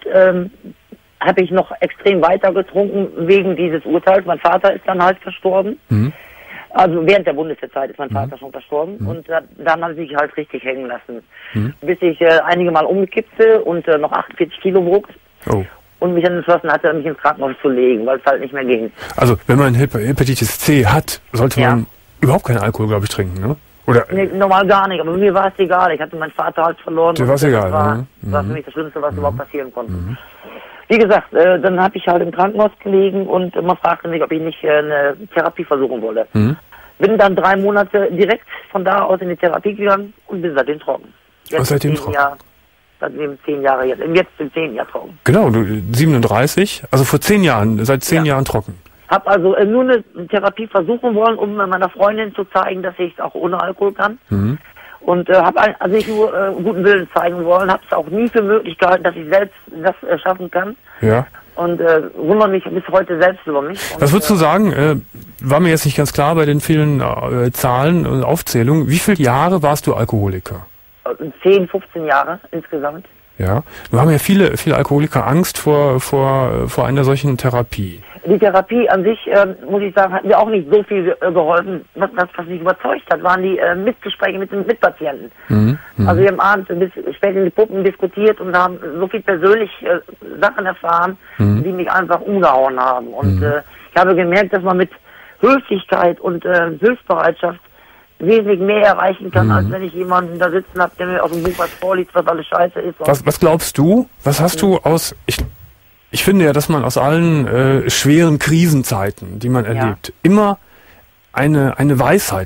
habe ich noch extrem weiter getrunken wegen dieses Urteils. Mein Vater ist dann halt verstorben. Also während der Bundeswehrzeit ist mein Vater schon verstorben. Und dann habe ich halt richtig hängen lassen. Bis ich einige Mal umkippte und noch 48 Kilo wog. Oh. Und mich dann entschlossen hatte, mich ins Krankenhaus zu legen, weil es halt nicht mehr ging. Also wenn man Hepatitis C hat, sollte man überhaupt keinen Alkohol, glaube ich, trinken, ne? Oder? Nee, normal gar nicht, aber mir war es egal. Ich hatte meinen Vater halt verloren. Dir war es egal, das war für mich das Schlimmste, was überhaupt passieren konnte. Wie gesagt, dann habe ich halt im Krankenhaus gelegen und man fragte mich, ob ich nicht eine Therapie versuchen wolle. Bin dann 3 Monate direkt von da aus in die Therapie gegangen und bin seitdem trocken. Seitdem trocken? Seitdem 10 Jahre jetzt. Jetzt sind 10 Jahre trocken. Genau, du 37, also vor 10 Jahren, seit 10 Jahren trocken. Hab also nur eine Therapie versuchen wollen, um meiner Freundin zu zeigen, dass ich es auch ohne Alkohol kann. Und habe also nicht nur guten Willen zeigen wollen, habe es auch nie für möglich gehalten, dass ich selbst das schaffen kann. Ja. Und wundere mich bis heute selbst über mich. Und, was würdest du sagen, war mir jetzt nicht ganz klar bei den vielen Zahlen und Aufzählungen, wie viele Jahre warst du Alkoholiker? 10, 15 Jahre insgesamt. Ja, wir haben ja viele Alkoholiker Angst vor einer solchen Therapie. Die Therapie an sich, muss ich sagen, hat mir auch nicht so viel geholfen. Was mich überzeugt hat, waren die Mitgespräche mit den Mitpatienten. Also wir haben abends bis spät in die Puppen diskutiert und haben so viel persönlich Sachen erfahren, die mich einfach umgehauen haben. Und ich habe gemerkt, dass man mit Höflichkeit und Hilfsbereitschaft wesentlich mehr erreichen kann, als wenn ich jemanden da sitzen habe, der mir aus dem Buch was vorliest, was alles scheiße ist. Was glaubst du? Was hast du aus... Ich finde ja, dass man aus allen schweren Krisenzeiten, die man erlebt, immer eine Weisheit,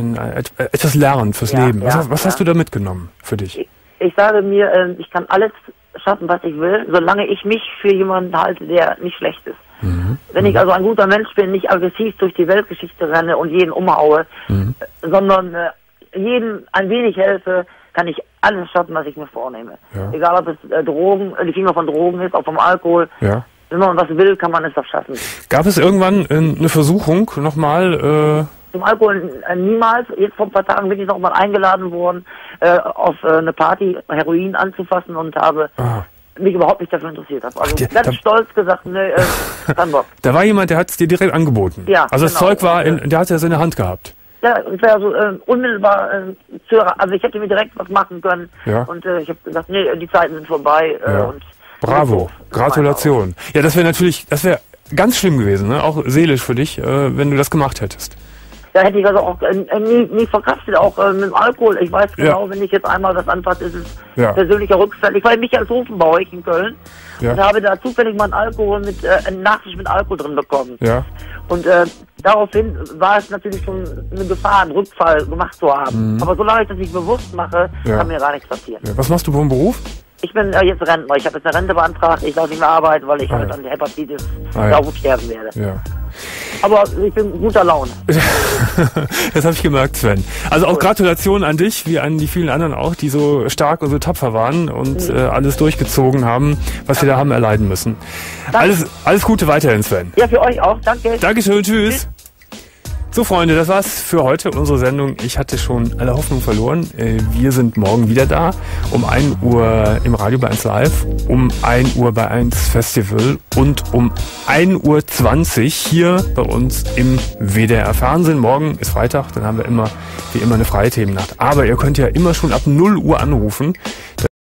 etwas lernen fürs Leben. Was hast du da mitgenommen für dich? Ich sage mir, ich kann alles schaffen, was ich will, solange ich mich für jemanden halte, der nicht schlecht ist. Wenn ich also ein guter Mensch bin, nicht aggressiv durch die Weltgeschichte renne und jeden umhaue, sondern jedem ein wenig helfe, kann ich alles schaffen, was ich mir vornehme. Egal, ob es Drogen, die Finger von Drogen ist, auch vom Alkohol. Wenn man was will, kann man es doch schaffen. Gab es irgendwann eine Versuchung, nochmal... Zum Alkohol niemals. Jetzt vor ein paar Tagen bin ich noch mal eingeladen worden, auf eine Party Heroin anzufassen und habe mich überhaupt nicht dafür interessiert. Also ganz stolz gesagt, ne, kein Bock. Da war jemand, der hat es dir direkt angeboten. Ja, also das Zeug war, der hat es in der Hand gehabt. Ja, es wäre so unmittelbar also ich hätte mir direkt was machen können. Und ich habe gesagt, nee, die Zeiten sind vorbei. Und bravo, Gratulation. Ja, das wäre ganz schlimm gewesen, ne? Auch seelisch für dich, wenn du das gemacht hättest. Da hätte ich also auch nie verkraftet, auch mit dem Alkohol. Ich weiß genau, wenn ich jetzt einmal das anfasse, ist es persönlicher Rückfall. Ich war in Michaelshofen in Köln und habe da zufällig mal einen Alkohol einen Nachtisch mit Alkohol drin bekommen. Und daraufhin war es natürlich schon eine Gefahr, einen Rückfall gemacht zu haben. Aber solange ich das nicht bewusst mache, kann mir gar nichts passieren. Was machst du vom Beruf? Ich bin jetzt Rentner. Ich habe jetzt eine Rente beantragt. Ich darf nicht mehr arbeiten, weil ich halt an der Hepatitis dauernd sterben werde. Aber ich bin guter Laune. Das habe ich gemerkt, Sven. Also auch Gratulation an dich, wie an die vielen anderen auch, die so stark und so tapfer waren und alles durchgezogen haben, was wir da haben erleiden müssen. Alles Gute weiterhin, Sven. Ja, für euch auch. Danke. Dankeschön. Tschüss. So, Freunde, das war's für heute, unsere Sendung. Ich hatte schon alle Hoffnung verloren. Wir sind morgen wieder da, um 1 Uhr im Radio bei 1 Live, um 1 Uhr bei 1 Festival und um 1:20 Uhr hier bei uns im WDR Fernsehen. Morgen ist Freitag, dann haben wir wie immer eine freie Themennacht. Aber ihr könnt ja immer schon ab 0 Uhr anrufen.